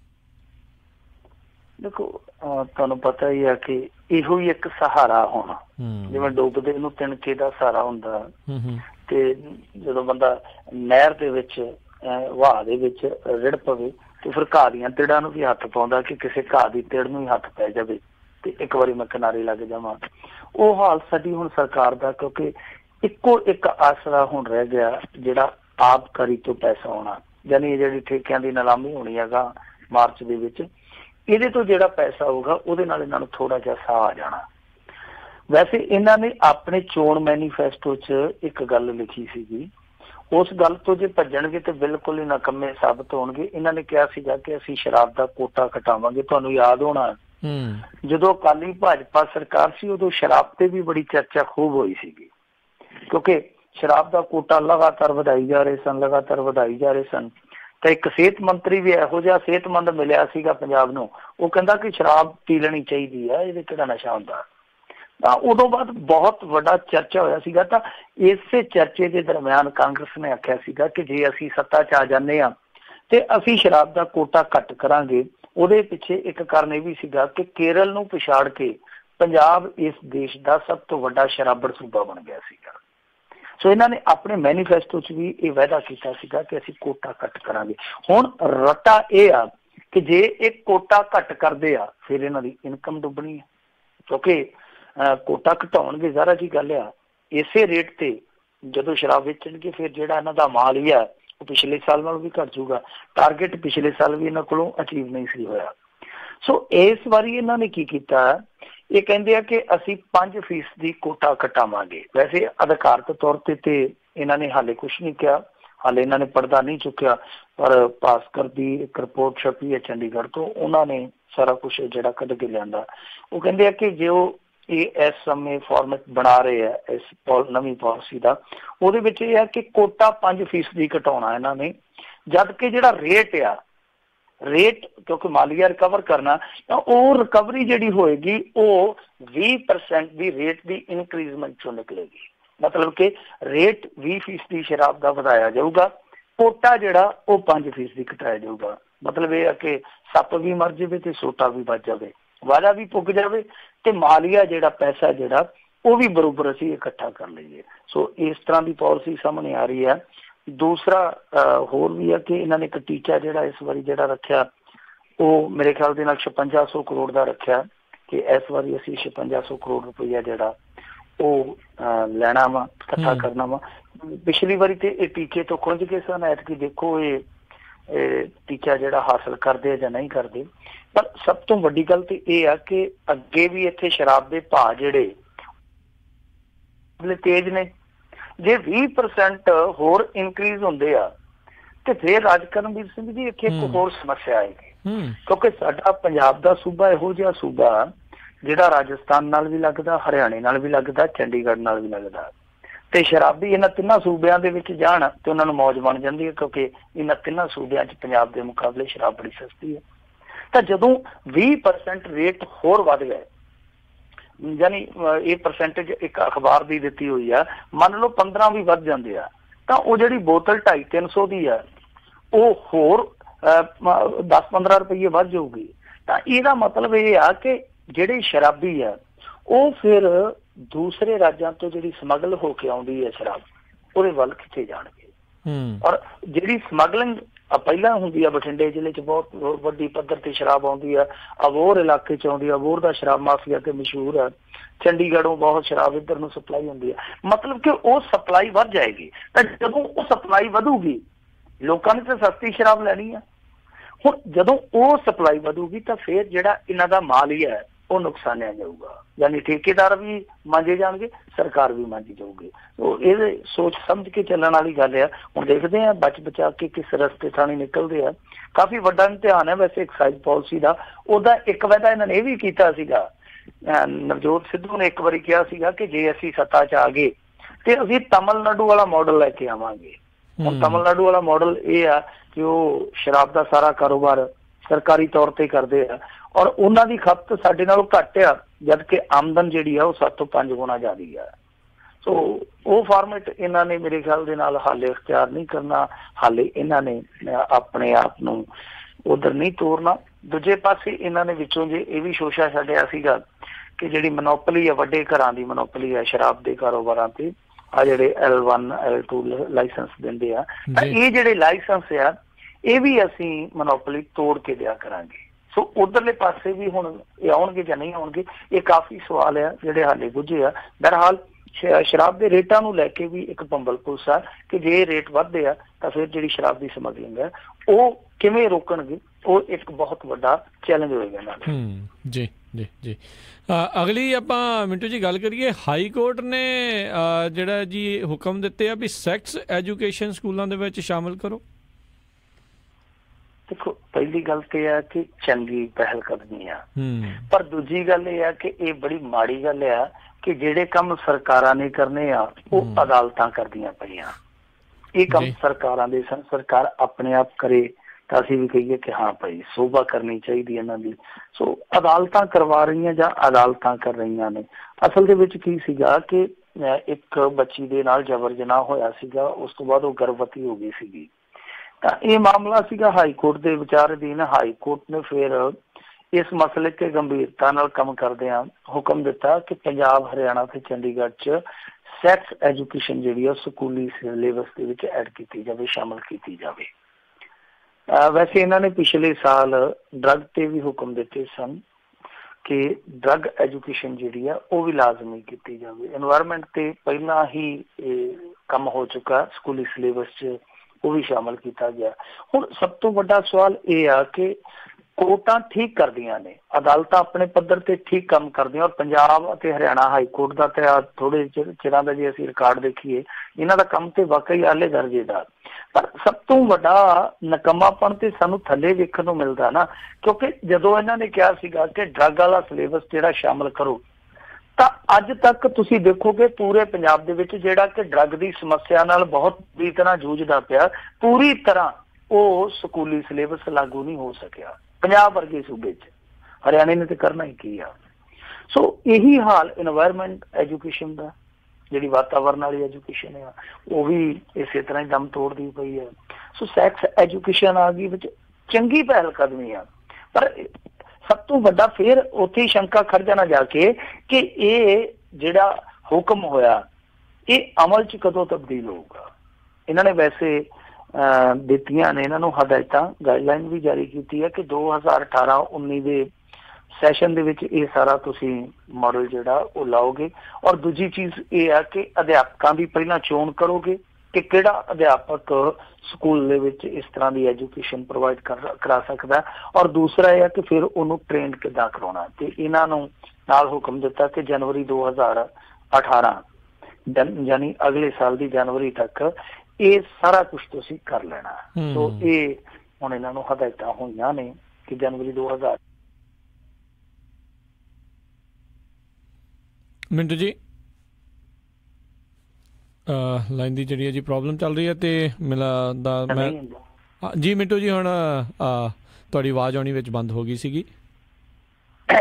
ਦੇਖੋ ਤੁਹਾਨੂੰ ਪਤਾ ਹੀ ਆ ਕਿ ਇਹੋ ਹੀ ਇੱਕ ਸਹਾਰਾ ਹੁਣ, ਜਿਵੇਂ ਡੁੱਬਦੇ ਨੂੰ ਤਿਣਕੇ ਦਾ ਸਹਾਰਾ ਹੁੰਦਾ, ਤੇ ਜਦੋਂ ਬੰਦਾ ਨਹਿਰ ਦੇ ਵਿੱਚ ਵਹਾਅ ਦੇ ਵਿੱਚ ਰਿੜ ਪਵੇ ਤੇ ਫਿਰ ਘਾਹ ਦੀਆਂ ਤਿੜਾਂ ਨੂੰ ਵੀ ਹੱਥ ਪਾਉਂਦਾ ਕਿ ਕਿਸੇ ਘਾਹ ਦੀ ਤਿੜ ਨੂੰ ਹੀ ਹੱਥ ਪੈ ਜਾਵੇ ਤੇ ਇੱਕ ਵਾਰੀ ਮੈਂ ਕਿਨਾਰੇ ਲੱਗ ਜਾਵਾਂ। ਉਹ ਹਾਲ ਸਾਡੀ ਹੁਣ ਸਰਕਾਰ ਦਾ, ਕਿਉਂਕਿ ਇੱਕੋ ਇੱਕ ਆਸਰਾ ਹੁਣ ਰਹਿ ਗਿਆ ਜਿਹੜਾ ਆਬਕਾਰੀ ਤੋਂ ਪੈਸਾ ਆਉਣਾ, ਯਾਨੀ ਜਿਹੜੀ ਠੇਕਿਆਂ ਦੀ ਨਿਲਾਮੀ ਹੋਣੀ ਹੈਗਾ ਮਾਰਚ ਦੇ ਵਿੱਚ, ਇਹਦੇ ਤੋਂ ਜਿਹੜਾ ਪੈਸਾ ਆਊਗਾ ਉਹਦੇ ਨਾਲ ਇਹਨਾਂ ਨੂੰ ਥੋੜਾ ਜਿਹਾ ਸਾਹ ਆ ਜਾਣਾ। ਵੈਸੇ ਇਹਨਾਂ ਨੇ ਆਪਣੇ ਚੋਣ ਮੈਨੀਫੈਸਟੋ 'ਚ ਇੱਕ ਗੱਲ ਲਿਖੀ ਸੀਗੀ, ਉਸ ਗੱਲ ਤੋਂ ਜੇ ਭੱਜਣਗੇ ਤੇ ਬਿਲਕੁਲ ਹੀ ਨਕੰਮੇ ਸਾਬਤ ਹੋਣਗੇ। ਇਹਨਾਂ ਨੇ ਕਿਹਾ ਸੀਗਾ ਕਿ ਅਸੀਂ ਸ਼ਰਾਬ ਦਾ ਕੋਟਾ ਘਟਾਵਾਂਗੇ। ਤੁਹਾਨੂੰ ਯਾਦ ਹੋਣਾ ਜਦੋਂ ਅਕਾਲੀ ਭਾਜਪਾ ਸਰਕਾਰ ਸੀ ਉਦੋਂ ਸ਼ਰਾਬ ਤੇ ਵੀ ਬੜੀ ਚਰਚਾ ਖੂਬ ਹੋਈ ਸੀਗੀ, ਕਿਉਂਕਿ ਸ਼ਰਾਬ ਦਾ ਕੋਟਾ ਲਗਾਤਾਰ ਵਧਾਈ ਜਾ ਰਹੇ ਸਨ। ਤਾਂ ਇੱਕ ਸਿਹਤ ਮੰਤਰੀ ਵੀ ਇਹੋ ਜਿਹਾ ਸਿਹਤਮੰਦ ਮਿਲਿਆ ਸੀਗਾ ਪੰਜਾਬ ਨੂੰ, ਉਹ ਕਹਿੰਦਾ ਕਿ ਸ਼ਰਾਬ ਪੀ ਲੈਣੀ ਚਾਹੀਦੀ ਹੈ, ਇਹਦੇ ਕਿਹੜਾ ਨਸ਼ਾ ਹੁੰਦਾ। ਤਾਂ ਉਦੋਂ ਬਾਅਦ ਬਹੁਤ ਵੱਡਾ ਚਰਚਾ ਹੋਇਆ ਸੀਗਾ। ਤਾਂ ਇਸੇ ਚਰਚੇ ਦੇ ਦਰਮਿਆਨ ਕਾਂਗਰਸ ਨੇ ਆਖਿਆ ਸੀਗਾ ਕਿ ਜੇ ਅਸੀਂ ਸੱਤਾ 'ਚ ਆ ਜਾਂਦੇ ਹਾਂ ਤੇ ਅਸੀਂ ਸ਼ਰਾਬ ਦਾ ਕੋਟਾ ਘੱਟ ਕਰਾਂਗੇ। ਉਹਦੇ ਪਿੱਛੇ ਇੱਕ ਕਾਰਨ ਇਹ ਵੀ ਸੀਗਾ ਕਿ ਕੇਰਲ ਨੂੰ ਪਛਾੜ ਕੇ ਪੰਜਾਬ ਇਸ ਦੇਸ਼ ਦਾ ਸਭ ਤੋਂ ਵੱਡਾ ਸ਼ਰਾਬੜ ਸੂਬਾ ਬਣ ਗਿਆ ਸੀਗਾ। ਸੋ ਇਹਨਾਂ ਨੇ ਆਪਣੇ ਮੈਨੀਫੈਸਟੋ 'ਚ ਵੀ ਇਹ ਵਾਅਦਾ ਕੀਤਾ ਸੀਗਾ ਕਿ ਅਸੀਂ ਕੋਟਾ ਘੱਟ ਕਰਾਂਗੇ। ਹੁਣ ਰੱਟਾ ਇਹ ਆ ਕਿ ਜੇ ਇਹ ਕੋਟਾ ਘੱਟ ਕਰਦੇ ਆ ਫਿਰ ਇਹਨਾਂ ਦੀ ਇਨਕਮ ਡੁੱਬਣੀ ਹੈ, ਕਿਉਂਕਿ ਕੋਟਾ ਘਟਾਉਣਗੇ ਜ਼ਾਰਾ ਜੀ ਗੱਲ ਆ। ਇਸੇ ਰੇਟ ਤੇ ਜਦੋਂ ਸ਼ਰਾਬ ਵੇਚਣਗੇ ਫਿਰ ਜਿਹੜਾ ਇਹਨਾਂ ਦਾ ਮਾਲ ਹੀ ਆ ਉਹ ਪਿਛਲੇ ਸਾਲ ਨਾਲੋਂ ਵੀ ਘੱਟ ਜਾਊਗਾ। ਟਾਰਗੇਟ ਪਿਛਲੇ ਸਾਲ ਵੀ ਇਹਨਾਂ ਕੋਲੋਂ ਅਚੀਵ ਨਹੀਂ ਸੀ ਹੋਇਆ। ਸੋ ਇਸ ਵਾਰੀ ਇਹਨਾਂ ਨੇ ਕੀ ਕੀਤਾ, ਇਹ ਕਹਿੰਦੇ ਆ ਕਿ ਅਸੀਂ 5% ਕੋਟਾ ਘਟਾਵਾਂਗੇ। ਵੈਸੇ ਅਧਿਕਾਰਤ ਤੌਰ ਤੇ ਇਹਨਾਂ ਨੇ ਹਾਲੇ ਕੁਛ ਨਹੀਂ ਕਿਹਾ, ਹਾਲੇ ਇਹਨਾਂ ਨੇ ਪਰਦਾ ਨਹੀਂ ਚੁੱਕਿਆ, ਪਰ ਭਾਸਕਰ ਦੀ ਇੱਕ ਰਿਪੋਰਟ ਛਪੀ ਹੈ ਚੰਡੀਗੜ੍ਹ ਤੋਂ, ਉਹਨਾਂ ਨੇ ਸਾਰਾ ਕੁਛ ਜਿਹੜਾ ਕੱਢ ਕੇ ਲਿਆਂਦਾ। ਉਹ ਕਹਿੰਦੇ ਆ ਕਿ ਜੇ ਉਹ ਇਹ ਇਸ ਸਮੇਂ ਫਾਰਮੈਟ ਬਣਾ ਰਹੇ ਆ ਇਸ ਨਵੀਂ ਪਾਲਿਸੀ ਦਾ, ਉਹਦੇ ਵਿੱਚ ਇਹ ਹੈ ਕਿ ਕੋਟਾ 5% ਘਟਾਉਣਾ ਇਹਨਾਂ ਨੇ, ਜਦ ਕਿ ਜਿਹੜਾ ਰੇਟ ਕਿਉਂਕਿ ਮਾਲੀਆ ਰਿਕਵਰ ਕਰਨਾ, ਤਾਂ ਉਹ ਰਿਕਵਰੀ ਜਿਹੜੀ ਹੋਏਗੀ ਉਹ 20% ਦੀ ਰੇਟ ਦੀ ਇਨਕਰੀਜ਼ਮੈਂਟ ਚੋਂ ਨਿਕਲੇਗੀ। ਮਤਲਬ ਕਿ ਰੇਟ 20% ਸ਼ਰਾਬ ਦਾ ਵਧਾਇਆ ਜਾਊਗਾ, ਕੋਟਾ ਜਿਹੜਾ ਉਹ 5% ਘਟਾਇਆ ਜਾਊਗਾ। ਮਤਲਬ ਇਹ ਹੈ ਕਿ ਸੱਪ ਵੀ ਮਰ ਜਾਵੇ ਤੇ ਸੋਟਾ ਵੀ ਬਚ ਜਾਵੇ, ਵਾਅਦਾ ਵੀ ਪੁੱਗ ਜਾਵੇ ਤੇ ਮਾਲੀਆ ਜਿਹੜਾ ਪੈਸਾ ਜਿਹੜਾ ਉਹ ਵੀ ਬਰੋਬਰ ਅਸੀਂ ਇਕੱਠਾ ਕਰ ਲਈਏ। ਸੋ ਇਸ ਤਰ੍ਹਾਂ ਦੀ ਪਾਲਿਸੀ ਸਾਹਮਣੇ ਆ ਰਹੀ ਹੈ। ਦੂਸਰਾ ਹੋਰ ਵੀ ਹੈ ਕਿ ਇਹਨਾਂ ਨੇ ਇੱਕ ਟੀਚਾ ਜਿਹੜਾ ਇਸ ਵਾਰੀ ਜਿਹੜਾ ਰੱਖਿਆ ਉਹ ਮੇਰੇ ਖਿਆਲ ਦੇ ਨਾਲ 5600 ਕਰੋੜ ਦਾ ਰੱਖਿਆ ਕਿ ਇਸ ਵਾਰੀ ਅਸੀਂ 5600 ਕਰੋੜ ਰੁਪਈਆ ਜਿਹੜਾ ਉਹ ਲੈਣਾ ਵਾ, ਇਕੱਠਾ ਕਰਨਾ ਵਾ। ਪਿਛਲੀ ਵਾਰੀ ਤੇ ਇਹ ਟੀਚੇ ਤੋਂ ਖੁੰਝ ਕੇ ਸਨ, ਐਤਕੀ ਦੇਖੋ ਇਹ ਟੀਚਾ ਜਿਹੜਾ ਹਾਸਲ ਕਰਦੇ ਜਾਂ ਨਹੀਂ ਕਰਦੇ। ਪਰ ਸਭ ਤੋਂ ਵੱਡੀ ਗੱਲ ਤੇ ਇਹ ਆ ਕਿ ਅੱਗੇ ਵੀ ਇੱਥੇ ਸ਼ਰਾਬ ਦੇ ਭਾਅ ਜਿਹੜੇ ਤੇਜ਼ ਨੇ, ਜੇ 20% ਹੋਰ ਇਨਕਰੀਜ਼ ਹੁੰਦੇ ਆ ਤੇ ਫਿਰ ਰਾਜ ਕਰਨਵੀਰ ਸਿੰਘ ਜੀ ਇੱਥੇ ਇੱਕ ਹੋਰ ਸਮੱਸਿਆ ਆਏਗੀ, ਕਿਉਂਕਿ ਸਾਡਾ ਪੰਜਾਬ ਦਾ ਸੂਬਾ ਇਹੋ ਜਿਹਾ ਸੂਬਾ ਜਿਹੜਾ ਰਾਜਸਥਾਨ ਨਾਲ ਵੀ ਲੱਗਦਾ, ਹਰਿਆਣੇ ਨਾਲ ਵੀ ਲੱਗਦਾ, ਚੰਡੀਗੜ੍ਹ ਨਾਲ ਵੀ ਲੱਗਦਾ, ਤੇ ਸ਼ਰਾਬੀ ਇਹਨਾਂ ਤਿੰਨਾਂ ਸੂਬਿਆਂ ਦੇ ਵਿੱਚ ਜਾਣ ਤੇ ਉਹਨਾਂ ਨੂੰ ਮੌਜ ਬਣ ਜਾਂਦੀ ਹੈ, ਕਿਉਂਕਿ ਇਹਨਾਂ ਤਿੰਨਾਂ ਸੂਬਿਆਂ 'ਚ ਪੰਜਾਬ ਦੇ ਮੁਕਾਬਲੇ ਸ਼ਰਾਬ ਬੜੀ ਸਸਤੀ ਹੈ। ਤਾਂ ਜਦੋਂ 20% ਰੇਟ ਹੋਰ ਵੱਧ ਗਏ, ਯਾਨੀ ਇਹ ਪਰਸੈਂਟੇਜ ਇੱਕ ਅਖਬਾਰ ਦੀ ਦਿੱਤੀ ਹੋਈ ਆ, ਮੰਨ ਲਓ 15 ਵੀ ਵੱਧ ਜਾਂਦੇ ਆ ਤਾਂ ਉਹ ਜਿਹੜੀ ਬੋਤਲ 250-300 ਦੀ ਆ ਉਹ ਹੋਰ 10-15 ਰੁਪਏ ਵੱਧ ਜਾਊਗੀ। ਤਾਂ ਇਹਦਾ ਮਤਲਬ ਇਹ ਆ ਕਿ ਜਿਹੜੇ ਸ਼ਰਾਬੀ ਆ ਉਹ ਫਿਰ ਦੂਸਰੇ ਰਾਜਾਂ ਤੋਂ ਜਿਹੜੀ ਸਮਗਲ ਹੋ ਕੇ ਆਉਂਦੀ ਹੈ ਸ਼ਰਾਬ ਉਹਦੇ ਵੱਲ ਖਿੱਚੇ ਜਾਣਗੇ। ਔਰ ਜਿਹੜੀ ਸਮਗਲਿੰਗ ਪਹਿਲਾਂ ਹੁੰਦੀ ਆ ਬਠਿੰਡੇ ਜ਼ਿਲ੍ਹੇ 'ਚ ਬਹੁਤ ਵੱਡੀ ਪੱਧਰ ਤੇ ਸ਼ਰਾਬ ਆਉਂਦੀ ਆ, ਅਬੋਹਰ ਇਲਾਕੇ 'ਚ ਆਉਂਦੀ ਆ, ਅਬੋਹਰ ਦਾ ਸ਼ਰਾਬ ਮਾਫੀਆ ਤੇ ਮਸ਼ਹੂਰ ਆ, ਚੰਡੀਗੜ੍ਹੋਂ ਬਹੁਤ ਸ਼ਰਾਬ ਇੱਧਰ ਨੂੰ ਸਪਲਾਈ ਹੁੰਦੀ ਆ। ਮਤਲਬ ਕਿ ਉਹ ਸਪਲਾਈ ਵੱਧ ਜਾਏਗੀ ਤਾਂ ਜਦੋਂ ਉਹ ਸਪਲਾਈ ਵਧੂਗੀ ਲੋਕਾਂ ਨੇ ਤਾਂ ਸਸਤੀ ਸ਼ਰਾਬ ਲੈਣੀ ਆ। ਹੁਣ ਜਦੋਂ ਉਹ ਸਪਲਾਈ ਵਧੂਗੀ ਤਾਂ ਫਿਰ ਜਿਹੜਾ ਇਹਨਾਂ ਦਾ ਮਾਲ ਹੀ ਹੈ ਉਹ ਨੁਕਸਾਨਿਆ ਜਾਊਗਾ, ਯਾਨੀ ਠੇਕੇਦਾਰ ਵੀ ਮਾਂਜੇ ਜਾਣਗੇ, ਸਰਕਾਰ ਵੀ ਮਾਂਜੀ ਜਾਊਗੀ। ਉਹ ਇਹ ਸੋਚ ਸਮਝ ਕੇ ਚੱਲਣ ਵਾਲੀ ਗੱਲ ਆ। ਹੁਣ ਦੇਖਦੇ ਆ ਬਚ ਬਚਾ ਕੇ ਕਿਸ ਰਸਤੇ ਥਾਣੀ ਨਿਕਲਦੇ ਆ। ਕਾਫੀ ਵੱਡਾ ਇਮਤਿਹਾਨ ਹੈ ਵੈਸੇ ਐਕਸਾਈਜ਼ ਪਾਲਿਸੀ ਦਾ। ਉਹਦਾ ਇੱਕ ਵਾਅਦਾ ਇਹਨਾਂ ਨੇ ਇਹ ਵੀ ਕੀਤਾ ਸੀਗਾ, ਨਵਜੋਤ ਸਿੱਧੂ ਨੇ ਇੱਕ ਵਾਰੀ ਕਿਹਾ ਸੀਗਾ ਕਿ ਜੇ ਅਸੀਂ ਸੱਤਾ 'ਚ ਆ ਗਏ ਤੇ ਅਸੀਂ ਤਮਿਲਨਾਡੂ ਵਾਲਾ ਮਾਡਲ ਲੈ ਕੇ ਆਵਾਂਗੇ। ਹੁਣ ਤਮਿਲਨਾਡੂ ਵਾਲਾ ਮਾਡਲ ਇਹ ਆ ਕਿ ਉਹ ਸ਼ਰਾਬ ਦਾ ਸਾਰਾ ਕਾਰੋਬਾਰ ਸਰਕਾਰੀ ਤੌਰ ਤੇ ਕਰਦੇ ਆ ਔਰ ਉਹਨਾਂ ਦੀ ਖਪਤ ਸਾਡੇ ਨਾਲੋਂ ਘੱਟ ਆ, ਜਦ ਕਿ ਆਮਦਨ ਜਿਹੜੀ ਆ ਉਹ 7 ਤੋਂ 5 ਗੁਣਾ ਜ਼ਿਆਦਾ ਆ। ਸੋ ਉਹ ਫਾਰਮੈਟ ਇਹਨਾਂ ਨੇ ਮੇਰੇ ਖਿਆਲ ਦੇ ਨਾਲ ਹਾਲੇ ਇਖਤਿਆਰ ਨਹੀਂ ਕਰਨਾ, ਹਾਲੇ ਇਹਨਾਂ ਨੇ ਆਪਣੇ ਆਪ ਨੂੰ ਉਧਰ ਨਹੀਂ ਤੋਰਨਾ। ਦੂਜੇ ਪਾਸੇ ਇਹਨਾਂ ਨੇ ਵਿੱਚੋਂ ਜੇ ਇਹ ਵੀ ਸ਼ੋਸ਼ਾ ਛੱਡਿਆ ਸੀਗਾ ਕਿ ਜਿਹੜੀ ਮਨੋਪਲੀ ਆ, ਵੱਡੇ ਘਰਾਂ ਦੀ ਮਨੋਪਲੀ ਆ ਸ਼ਰਾਬ ਦੇ ਕਾਰੋਬਾਰਾਂ ਤੇ, ਆ ਜਿਹੜੇ L1 L2 ਲਾਇਸੈਂਸ ਦਿੰਦੇ ਆ, ਤਾਂ ਇਹ ਜਿਹੜੇ ਲਾਇਸੈਂਸ ਆ ਇਹ ਵੀ ਅਸੀਂ ਮਨੋਪਲੀ ਤੋੜ ਕੇ ਦਿਆ ਕਰਾਂਗੇ। ਸੋ ਉਧਰਲੇ ਪਾਸੇ ਵੀ ਹੁਣ ਇਹ ਆਉਣਗੇ ਜਾਂ ਨਹੀਂ ਆਉਣਗੇ, ਇਹ ਕਾਫੀ ਸਵਾਲ ਆ ਜਿਹੜੇ ਹਾਲੇ ਗੁੱਝੇ ਆ। ਬਹਰਹਾਲ ਸ਼ਰਾਬ ਦੇ ਰੇਟਾਂ ਨੂੰ ਲੈ ਕੇ ਵੀ ਇੱਕ ਭੰਬਲ ਪੁਲਸ ਆ ਕਿ ਜੇ ਰੇਟ ਵੱਧਦੇ ਆ ਤਾਂ ਫਿਰ ਜਿਹੜੀ ਸ਼ਰਾਬ ਦੀ ਸਮਗਲਿੰਗ ਹੈ ਉਹ ਕਿਵੇਂ ਰੋਕਣਗੇ, ਉਹ ਇੱਕ ਬਹੁਤ ਵੱਡਾ ਚੈਲੰਜ ਹੋਏਗਾ ਨਾਲ। ਜੀ ਜੀ ਜੀ ਅਗਲੀ ਆਪਾਂ ਮਿੰਟੂ ਜੀ ਗੱਲ ਕਰੀਏ। ਹਾਈ ਕੋਰਟ ਨੇ ਜਿਹੜਾ ਜੀ ਹੁਕਮ ਦਿੱਤੇ ਆ ਵੀ ਸੈਕਸ ਐਜੂਕੇਸ਼ਨ ਸਕੂਲਾਂ ਦੇ ਵਿੱਚ ਸ਼ਾਮਲ ਕਰੋ। ਦੇਖੋ ਪਹਿਲੀ ਗੱਲ ਤੇ ਇਹ ਆ ਕਿ ਚੰਗੀ ਪਹਿਲ ਕਦਮੀ ਆ, ਪਰ ਦੂਜੀ ਗੱਲ ਇਹ ਆ ਕਿ ਇਹ ਬੜੀ ਮਾੜੀ ਗੱਲ ਆ ਕਿ ਜਿਹੜੇ ਕੰਮ ਸਰਕਾਰਾਂ ਨੇ ਕਰਨੇ ਆ ਉਹ ਅਦਾਲਤਾਂ ਕਰਦੀਆਂ ਪਈਆਂ। ਇਹ ਕੰਮ ਸਰਕਾਰਾਂ ਦੇ ਸਨ, ਸਰਕਾਰ ਆਪਣੇ ਆਪ ਕਰੇ ਤਾਂ ਅਸੀਂ ਵੀ ਕਹੀਏ ਕਿ ਹਾਂ ਭਾਈ ਸੋਭਾ ਕਰਨੀ ਚਾਹੀਦੀ ਇਹਨਾਂ ਦੀ। ਸੋ ਅਦਾਲਤਾਂ ਕਰਵਾ ਰਹੀਆਂ ਜਾਂ ਅਦਾਲਤਾਂ ਕਰ ਰਹੀਆਂ ਨੇ। ਅਸਲ ਦੇ ਵਿੱਚ ਕੀ ਸੀਗਾ ਕਿ ਇੱਕ ਬੱਚੀ ਦੇ ਨਾਲ ਜਬਰ ਜਨਾਹ ਹੋਇਆ ਸੀਗਾ, ਉਸ ਤੋਂ ਬਾਅਦ ਉਹ ਗਰਭਵਤੀ ਹੋ ਗਈ ਸੀਗੀ। ਤਾਂ ਇਹ ਮਾਮਲਾ ਸੀਗਾ ਹਾਈ ਕੋਰਟ ਦੇ ਵਿਚਾਰ ਅਧੀਨ। ਹਾਈ ਕੋਰਟ ਨੇ ਫਿਰ ਇਸ ਮਸਲੇ ਤੇ ਗੰਭੀਰਤਾ ਨਾਲ ਕੰਮ ਕਰਦਿਆਂ ਹੁਕਮ ਦਿੱਤਾ ਕਿ ਪੰਜਾਬ, ਹਰਿਆਣਾ ਤੇ ਚੰਡੀਗੜ੍ਹ 'ਚ ਸੈਕਸ ਐਜੂਕੇਸ਼ਨ ਜਿਹੜੀ ਆ ਸਕੂਲੀ ਸਿਲੇਬਸ ਦੇ ਵਿੱਚ ਐਡ ਕੀਤੀ ਜਾਵੇ, ਸ਼ਾਮਲ ਕੀਤੀ ਜਾਵੇ। ਵੈਸੇ ਇਹਨਾਂ ਨੇ ਪਿਛਲੇ ਸਾਲ ਡਰੱਗ ਤੇ ਵੀ ਹੁਕਮ ਦਿੱਤੇ ਸਨ ਕਿ ਡਰੱਗ ਐਜੂਕੇਸ਼ਨ ਜਿਹੜੀ ਆ ਉਹ ਵੀ ਲਾਜ਼ਮੀ ਕੀਤੀ ਜਾਵੇ। ਐਨਵਾਇਰਨਮੈਂਟ ਤੇ ਪਹਿਲਾਂ ਹੀ ਇਹ ਕੰਮ ਹੋ ਚੁੱਕਾ ਸਕੂਲੀ ਸਿਲੇਬਸ 'ਚ, ਉਹ ਵੀ ਸ਼ਾਮਲ ਕੀਤਾ ਗਿਆ। ਹੁਣ ਸਭ ਤੋਂ ਵੱਡਾ ਸਵਾਲ ਇਹ ਆ ਕਿ ਕੋਰਟਾਂ ਠੀਕ ਕਰਦੀਆਂ ਨੇ, ਅਦਾਲਤਾਂ ਆਪਣੇ ਪੱਧਰ ਤੇ ਠੀਕ ਕੰਮ ਕਰਦੀਆਂ, ਔਰ ਪੰਜਾਬ ਅਤੇ ਹਰਿਆਣਾ ਹਾਈ ਕੋਰਟ ਦਾ ਤੇ ਥੋੜੇ ਚਿਰਾਂ ਦਾ ਜੇ ਅਸੀਂ ਰਿਕਾਰਡ ਦੇਖੀਏ ਇਹਨਾਂ ਦਾ ਕੰਮ ਤੇ ਵਾਕਈ ਆਲੇ ਦਰਜੇ ਦਾ। ਪਰ ਸਭ ਤੋਂ ਵੱਡਾ ਨਕੰਮਾਪਣ ਤੇ ਸਾਨੂੰ ਥੱਲੇ ਵੇਖਣ ਨੂੰ ਮਿਲਦਾ ਨਾ, ਕਿਉਂਕਿ ਜਦੋਂ ਇਹਨਾਂ ਨੇ ਕਿਹਾ ਸੀਗਾ ਕਿ ਡਰੱਗ ਵਾਲਾ ਸਿਲੇਬਸ ਜਿਹੜਾ ਸ਼ਾਮਲ ਕਰੋ, ਤਾਂ ਅੱਜ ਤੱਕ ਤੁਸੀਂ ਦੇਖੋਗੇ ਪੂਰੇ ਪੰਜਾਬ ਦੇ ਵਿੱਚ ਜਿਹੜਾ ਕਿ ਡਰੱਗ ਦੀ ਸਮੱਸਿਆ ਨਾਲ ਬਹੁਤ ਬੁਰੀ ਤਰ੍ਹਾਂ ਜੂਝਦਾ ਪਿਆ, ਪੂਰੀ ਤਰ੍ਹਾਂ ਉਹ ਸਕੂਲੀ ਸਿਲੇਬਸ ਲਾਗੂ ਨਹੀਂ ਹੋ ਸਕਿਆ ਪੰਜਾਬ ਵਰਗੇ ਸੂਬੇ 'ਚ। ਹਰਿਆਣੇ ਨੇ ਤੇ ਕਰਨਾ ਹੀ ਕੀ ਆ। ਸੋ ਇਹੀ ਹਾਲ ਇਨਵਾਇਰਨਮੈਂਟ ਐਜੂਕੇਸ਼ਨ ਦਾ, ਜਿਹੜੀ ਵਾਤਾਵਰਨ ਵਾਲੀ ਐਜੂਕੇਸ਼ਨ ਆ ਉਹ ਵੀ ਇਸੇ ਤਰ੍ਹਾਂ ਹੀ ਦਮ ਤੋੜਦੀ ਪਈ ਹੈ। ਸੋ ਸੈਕਸ ਐਜੂਕੇਸ਼ਨ ਆ ਗਈ ਵਿੱਚ ਚੰਗੀ ਪਹਿਲ ਕਦਮੀ ਆ, ਪਰ ਸਭ ਤੋਂ ਵੱਡਾ ਫਿਰ ਉੱਥੇ ਹੀ ਸ਼ੰਕਾ ਖੜ ਜਾਣਾ ਜਾ ਕੇ ਕਿ ਇਹ ਜਿਹੜਾ ਹੁਕਮ ਹੋਇਆ ਇਹ ਅਮਲ 'ਚ ਕਦੋਂ ਤਬਦੀਲ ਹੋਊਗਾ। ਇਹਨਾਂ ਨੇ ਵੈਸੇ ਦਿੱਤੀਆਂ ਨੇ ਇਹਨਾਂ ਨੂੰ ਹਦਾਇਤਾਂ, ਗਾਈਡਲਾਈਨ ਵੀ ਜਾਰੀ ਕੀਤੀ ਹੈ ਕਿ 2018-19 ਦੇ ਸੈਸ਼ਨ ਦੇ ਵਿੱਚ ਇਹ ਸਾਰਾ ਤੁਸੀਂ ਮਾਡਲ ਜਿਹੜਾ ਉਹ ਲਾਓਗੇ। ਔਰ ਦੂਜੀ ਚੀਜ਼ ਇਹ ਆ ਕਿ ਅਧਿਆਪਕਾਂ ਦੀ ਪਹਿਲਾਂ ਚੋਣ ਕਰੋਗੇ ਕਿ ਕਿਹੜਾ ਅਧਿਆਪਕ ਸਕੂਲ ਦੇ ਵਿੱਚ ਇਸ ਤਰ੍ਹਾਂ ਦੀ ਐਜੂਕੇਸ਼ਨ ਪ੍ਰੋਵਾਈਡ ਕਰਾ ਸਕਦਾ, ਔਰ ਦੂਸਰਾ ਇਹ ਆ ਕਿ ਫਿਰ ਉਹਨੂੰ ਟ੍ਰੇਨਡ ਕਿੱਦਾਂ ਕਰਾਉਣਾ। ਤੇ ਇਹਨਾਂ ਨੂੰ ਨਾਲ ਹੁਕਮ ਦਿੱਤਾ ਕਿ ਜਨਵਰੀ 2018 ਯਾਨੀ ਅਗਲੇ ਸਾਲ ਦੀ ਜਨਵਰੀ ਤੱਕ ਇਹ ਸਾਰਾ ਕੁਛ ਤੁਸੀਂ ਕਰ ਲੈਣਾ। ਸੋ ਇਹ ਹੁਣ ਇਹਨਾਂ ਨੂੰ ਹਦਾਇਤਾਂ ਹੋਈਆਂ ਨੇ ਕਿ ਜਨਵਰੀ 2000। ਮਿੰਟੂ ਜੀ ਲਾਈਨ ਦੀ ਜਿਹੜੀ ਹੈ ਜੀ ਪ੍ਰੋਬਲਮ ਚੱਲ ਰਹੀ ਹੈ ਤੇ ਮਿਲਦਾ ਮੈਂ ਜੀ ਮਿੰਟੂ ਜੀ ਹੁਣ ਤੁਹਾਡੀ ਆਵਾਜ਼ ਆਉਣੀ ਵਿੱਚ ਬੰਦ ਹੋ ਗਈ ਸੀਗੀ।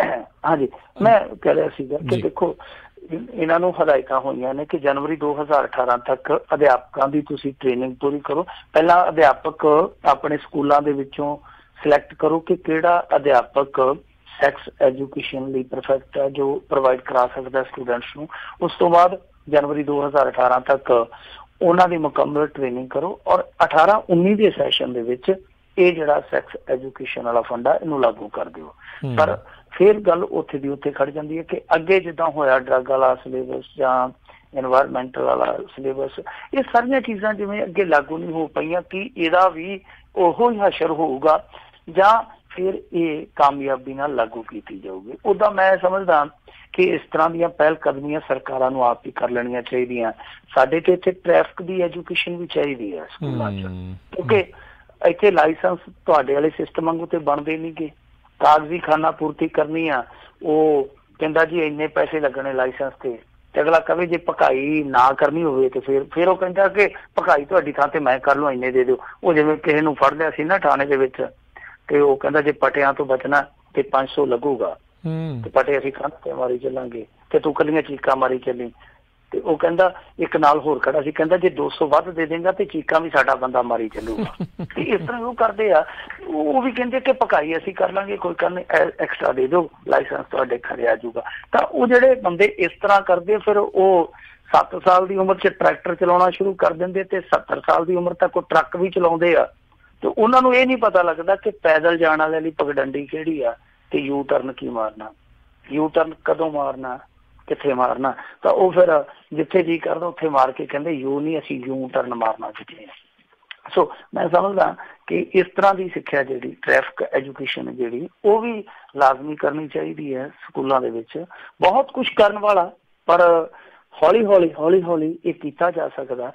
ਹਾਂਜੀ, ਮੈਂ ਕਹਿ ਰਿਹਾ ਸੀਗਾ ਕਿ ਦੇਖੋ ਇਹਨਾਂ ਨੂੰ ਹਦਾਇਤਾਂ ਹੋਈਆਂ ਨੇ ਕਿ ਜਨਵਰੀ 2018 ਤੱਕ ਅਧਿਆਪਕਾਂ ਦੀ ਤੁਸੀਂ ਟ੍ਰੇਨਿੰਗ ਪੂਰੀ ਕਰੋ। ਪਹਿਲਾਂ ਅਧਿਆਪਕ ਆਪਣੇ ਸਕੂਲਾਂ ਦੇ ਵਿੱਚੋਂ ਸਿਲੈਕਟ ਕਰੋ ਕਿ ਕਿਹੜਾ ਅਧਿਆਪਕ ਸੈਕਸ ਐਜੂਕੇਸ਼ਨ ਲਈ ਪਰਫੈਕਟ ਹੈ, ਜੋ ਪ੍ਰੋਵਾਈਡ ਕਰਾ ਸਕਦਾ ਸਟੂਡੈਂਟਸ ਨੂੰ। ਉਸ ਤੋਂ ਬਾਅਦ ਜਨਵਰੀ 2018 ਤੱਕ ਉਹਨਾਂ ਦੀ ਮੁਕੰਮਲ ਟ੍ਰੇਨਿੰਗ ਕਰੋ ਔਰ 18-19 ਦੇ ਸੈਸ਼ਨ ਦੇ ਵਿੱਚ ਇਹ ਜਿਹੜਾ ਸੈਕਸ ਐਜੂਕੇਸ਼ਨ ਵਾਲਾ ਫੰਡ ਆ ਇਹਨੂੰ ਲਾਗੂ ਕਰ ਦਿਓ। ਪਰ ਫਿਰ ਗੱਲ ਉੱਥੇ ਦੀ ਉੱਥੇ ਖੜ ਜਾਂਦੀ ਹੈ ਕਿ ਅੱਗੇ ਜਿੱਦਾਂ ਹੋਇਆ ਡਰੱਗ ਵਾਲਾ ਸਿਲੇਬਸ ਜਾਂ ਇਨਵਾਇਰਮੈਂਟਲ ਵਾਲਾ ਸਿਲੇਬਸ, ਇਹ ਸਾਰੀਆਂ ਚੀਜ਼ਾਂ ਜਿਵੇਂ ਅੱਗੇ ਲਾਗੂ ਨਹੀਂ ਹੋ ਪਈਆਂ ਕਿ ਇਹਦਾ ਵੀ ਉਹੋ ਹੀ ਹਸ਼ਰ ਹੋਊਗਾ ਜਾਂ ਫਿਰ ਇਹ ਕਾਮਯਾਬੀ ਨਾਲ ਲਾਗੂ ਕੀਤੀ ਜਾਊਗੀ। ਉੱਦਾਂ ਮੈਂ ਸਮਝਦਾ ਕਿ ਇਸ ਤਰ੍ਹਾਂ ਦੀਆਂ ਪਹਿਲ ਕਦਮੀਆਂ ਸਰਕਾਰਾਂ ਨੂੰ ਆਪ ਹੀ ਕਰ ਲੈਣੀਆਂ ਚਾਹੀਦੀਆਂ। ਸਾਡੇ ਤੇ ਇੱਥੇ ਟ੍ਰੈਫਿਕ ਦੀ ਐਜੂਕੇਸ਼ਨ ਵੀ ਚਾਹੀਦੀ ਹੈ ਸਕੂਲਾਂ 'ਚ, ਕਿਉਂਕਿ ਇੱਥੇ ਲਾਇਸੈਂਸ ਤੁਹਾਡੇ ਵਾਲੇ ਸਿਸਟਮ ਵਾਂਗੂ ਤੇ ਬਣਦੇ ਨੀ ਗੇ। ਕਾਗਜ਼ੀ ਖਾਨਾ ਪੂਰਤੀ ਕਰਨੀ ਆ, ਉਹ ਕਹਿੰਦਾ ਜੀ ਇੰਨੇ ਪੈਸੇ ਲੱਗਣੇ ਲਾਇਸੈਂਸ ਤੇ ਅਗਲਾ ਕਵੇ ਜੇ ਭਕਾਈ ਨਾ ਕਰਨੀ ਹੋਵੇ ਤੇ ਫਿਰ ਉਹ ਕਹਿੰਦਾ ਕਿ ਭਕਾਈ ਤੁਹਾਡੀ ਥਾਂ ਤੇ ਮੈਂ ਕਰ ਲਵਾਂ, ਇੰਨੇ ਦੇ ਦਿਓ। ਉਹ ਜਿਵੇਂ ਕਿਸੇ ਨੂੰ ਫੜ ਲਿਆ ਸੀ ਨਾ ਥਾਣੇ ਦੇ ਵਿੱਚ, ਤੇ ਉਹ ਕਹਿੰਦਾ ਜੇ ਪਟਿਆਂ ਤੋਂ ਬਚਣਾ ਤੇ 500 ਲੱਗੂਗਾ ਤੇ ਪਟੇ ਅਸੀਂ ਕੰਧ ਤੇ ਮਾਰੀ ਚੱਲਾਂਗੇ ਤੇ ਤੂੰ ਕੱਲੀਆਂ ਚੀਕਾਂ ਮਾਰੀ ਚੱਲੀ। ਤੇ ਉਹ ਕਹਿੰਦਾ ਇੱਕ ਨਾਲ ਹੋਰ ਖੜਾ ਸੀ, ਕਹਿੰਦਾ ਜੇ 200 ਵੱਧ ਦੇ ਦੇਂਗਾ ਤੇ ਚੀਕਾਂ ਵੀ ਸਾਡਾ ਬੰਦਾ ਮਾਰੀ ਚੱਲੂਗਾ। ਤੇ ਇਸ ਤਰ੍ਹਾਂ ਉਹ ਕਰਦੇ ਆ। ਉਹ ਵੀ ਕਹਿੰਦੇ ਕਿ ਭਕਾਈ ਅਸੀਂ ਕਰ ਲਾਂਗੇ, ਕੋਈ ਗੱਲ ਨਹੀਂ, ਐਕਸਟਰਾ ਦੇ ਦਿਓ, ਲਾਇਸੈਂਸ ਤੁਹਾਡੇ ਘਰੇ ਆ ਜਾਊਗਾ। ਤਾਂ ਉਹ ਜਿਹੜੇ ਬੰਦੇ ਇਸ ਤਰ੍ਹਾਂ ਕਰਦੇ ਫਿਰ ਉਹ 7 ਸਾਲ ਦੀ ਉਮਰ 'ਚ ਟਰੈਕਟਰ ਚਲਾਉਣਾ ਸ਼ੁਰੂ ਕਰ ਦਿੰਦੇ ਤੇ 70 ਸਾਲ ਦੀ ਉਮਰ ਤੱਕ ਉਹ ਟਰੱਕ ਵੀ ਚਲਾਉਂਦੇ ਆ। ਤੇ ਉਹਨਾਂ ਨੂੰ ਇਹ ਨਹੀਂ ਪਤਾ ਲੱਗਦਾ ਕਿ ਪੈਦਲ ਜਾਣ ਵਾਲਿਆਂ ਲਈ ਪਗਡੰਡੀ ਕਿਹੜੀ ਆ ਤੇ ਯੂ ਟਰਨ ਕੀ ਮਾਰਨਾ, ਯੂ ਟਰਨ ਕਦੋਂ ਮਾਰਨਾ, ਕਿੱਥੇ ਮਾਰਨਾ। ਤਾਂ ਉਹ ਫਿਰ ਜਿੱਥੇ ਜੀ ਕਰਦਾ ਉੱਥੇ ਮਾਰ ਕੇ ਕਹਿੰਦੇ ਯੂ ਨਹੀਂ, ਅਸੀਂ ਯੂ ਟਰਨ ਮਾਰਨਾ ਚਾਹੁੰਦੇ ਹਾਂ। ਸੋ ਮੈਂ ਸਮਝਦਾ ਕਿ ਇਸ ਤਰ੍ਹਾਂ ਦੀ ਸਿੱਖਿਆ ਜਿਹੜੀ ਟ੍ਰੈਫਿਕ ਐਜੂਕੇਸ਼ਨ ਜਿਹੜੀ ਉਹ ਵੀ ਲਾਜ਼ਮੀ ਕਰਨੀ ਚਾਹੀਦੀ ਹੈ ਸਕੂਲਾਂ ਦੇ ਵਿੱਚ। ਬਹੁਤ ਕੁਛ ਕਰਨ ਵਾਲਾ, ਪਰ ਹੌਲੀ ਹੌਲੀ ਇਹ ਕੀਤਾ ਜਾ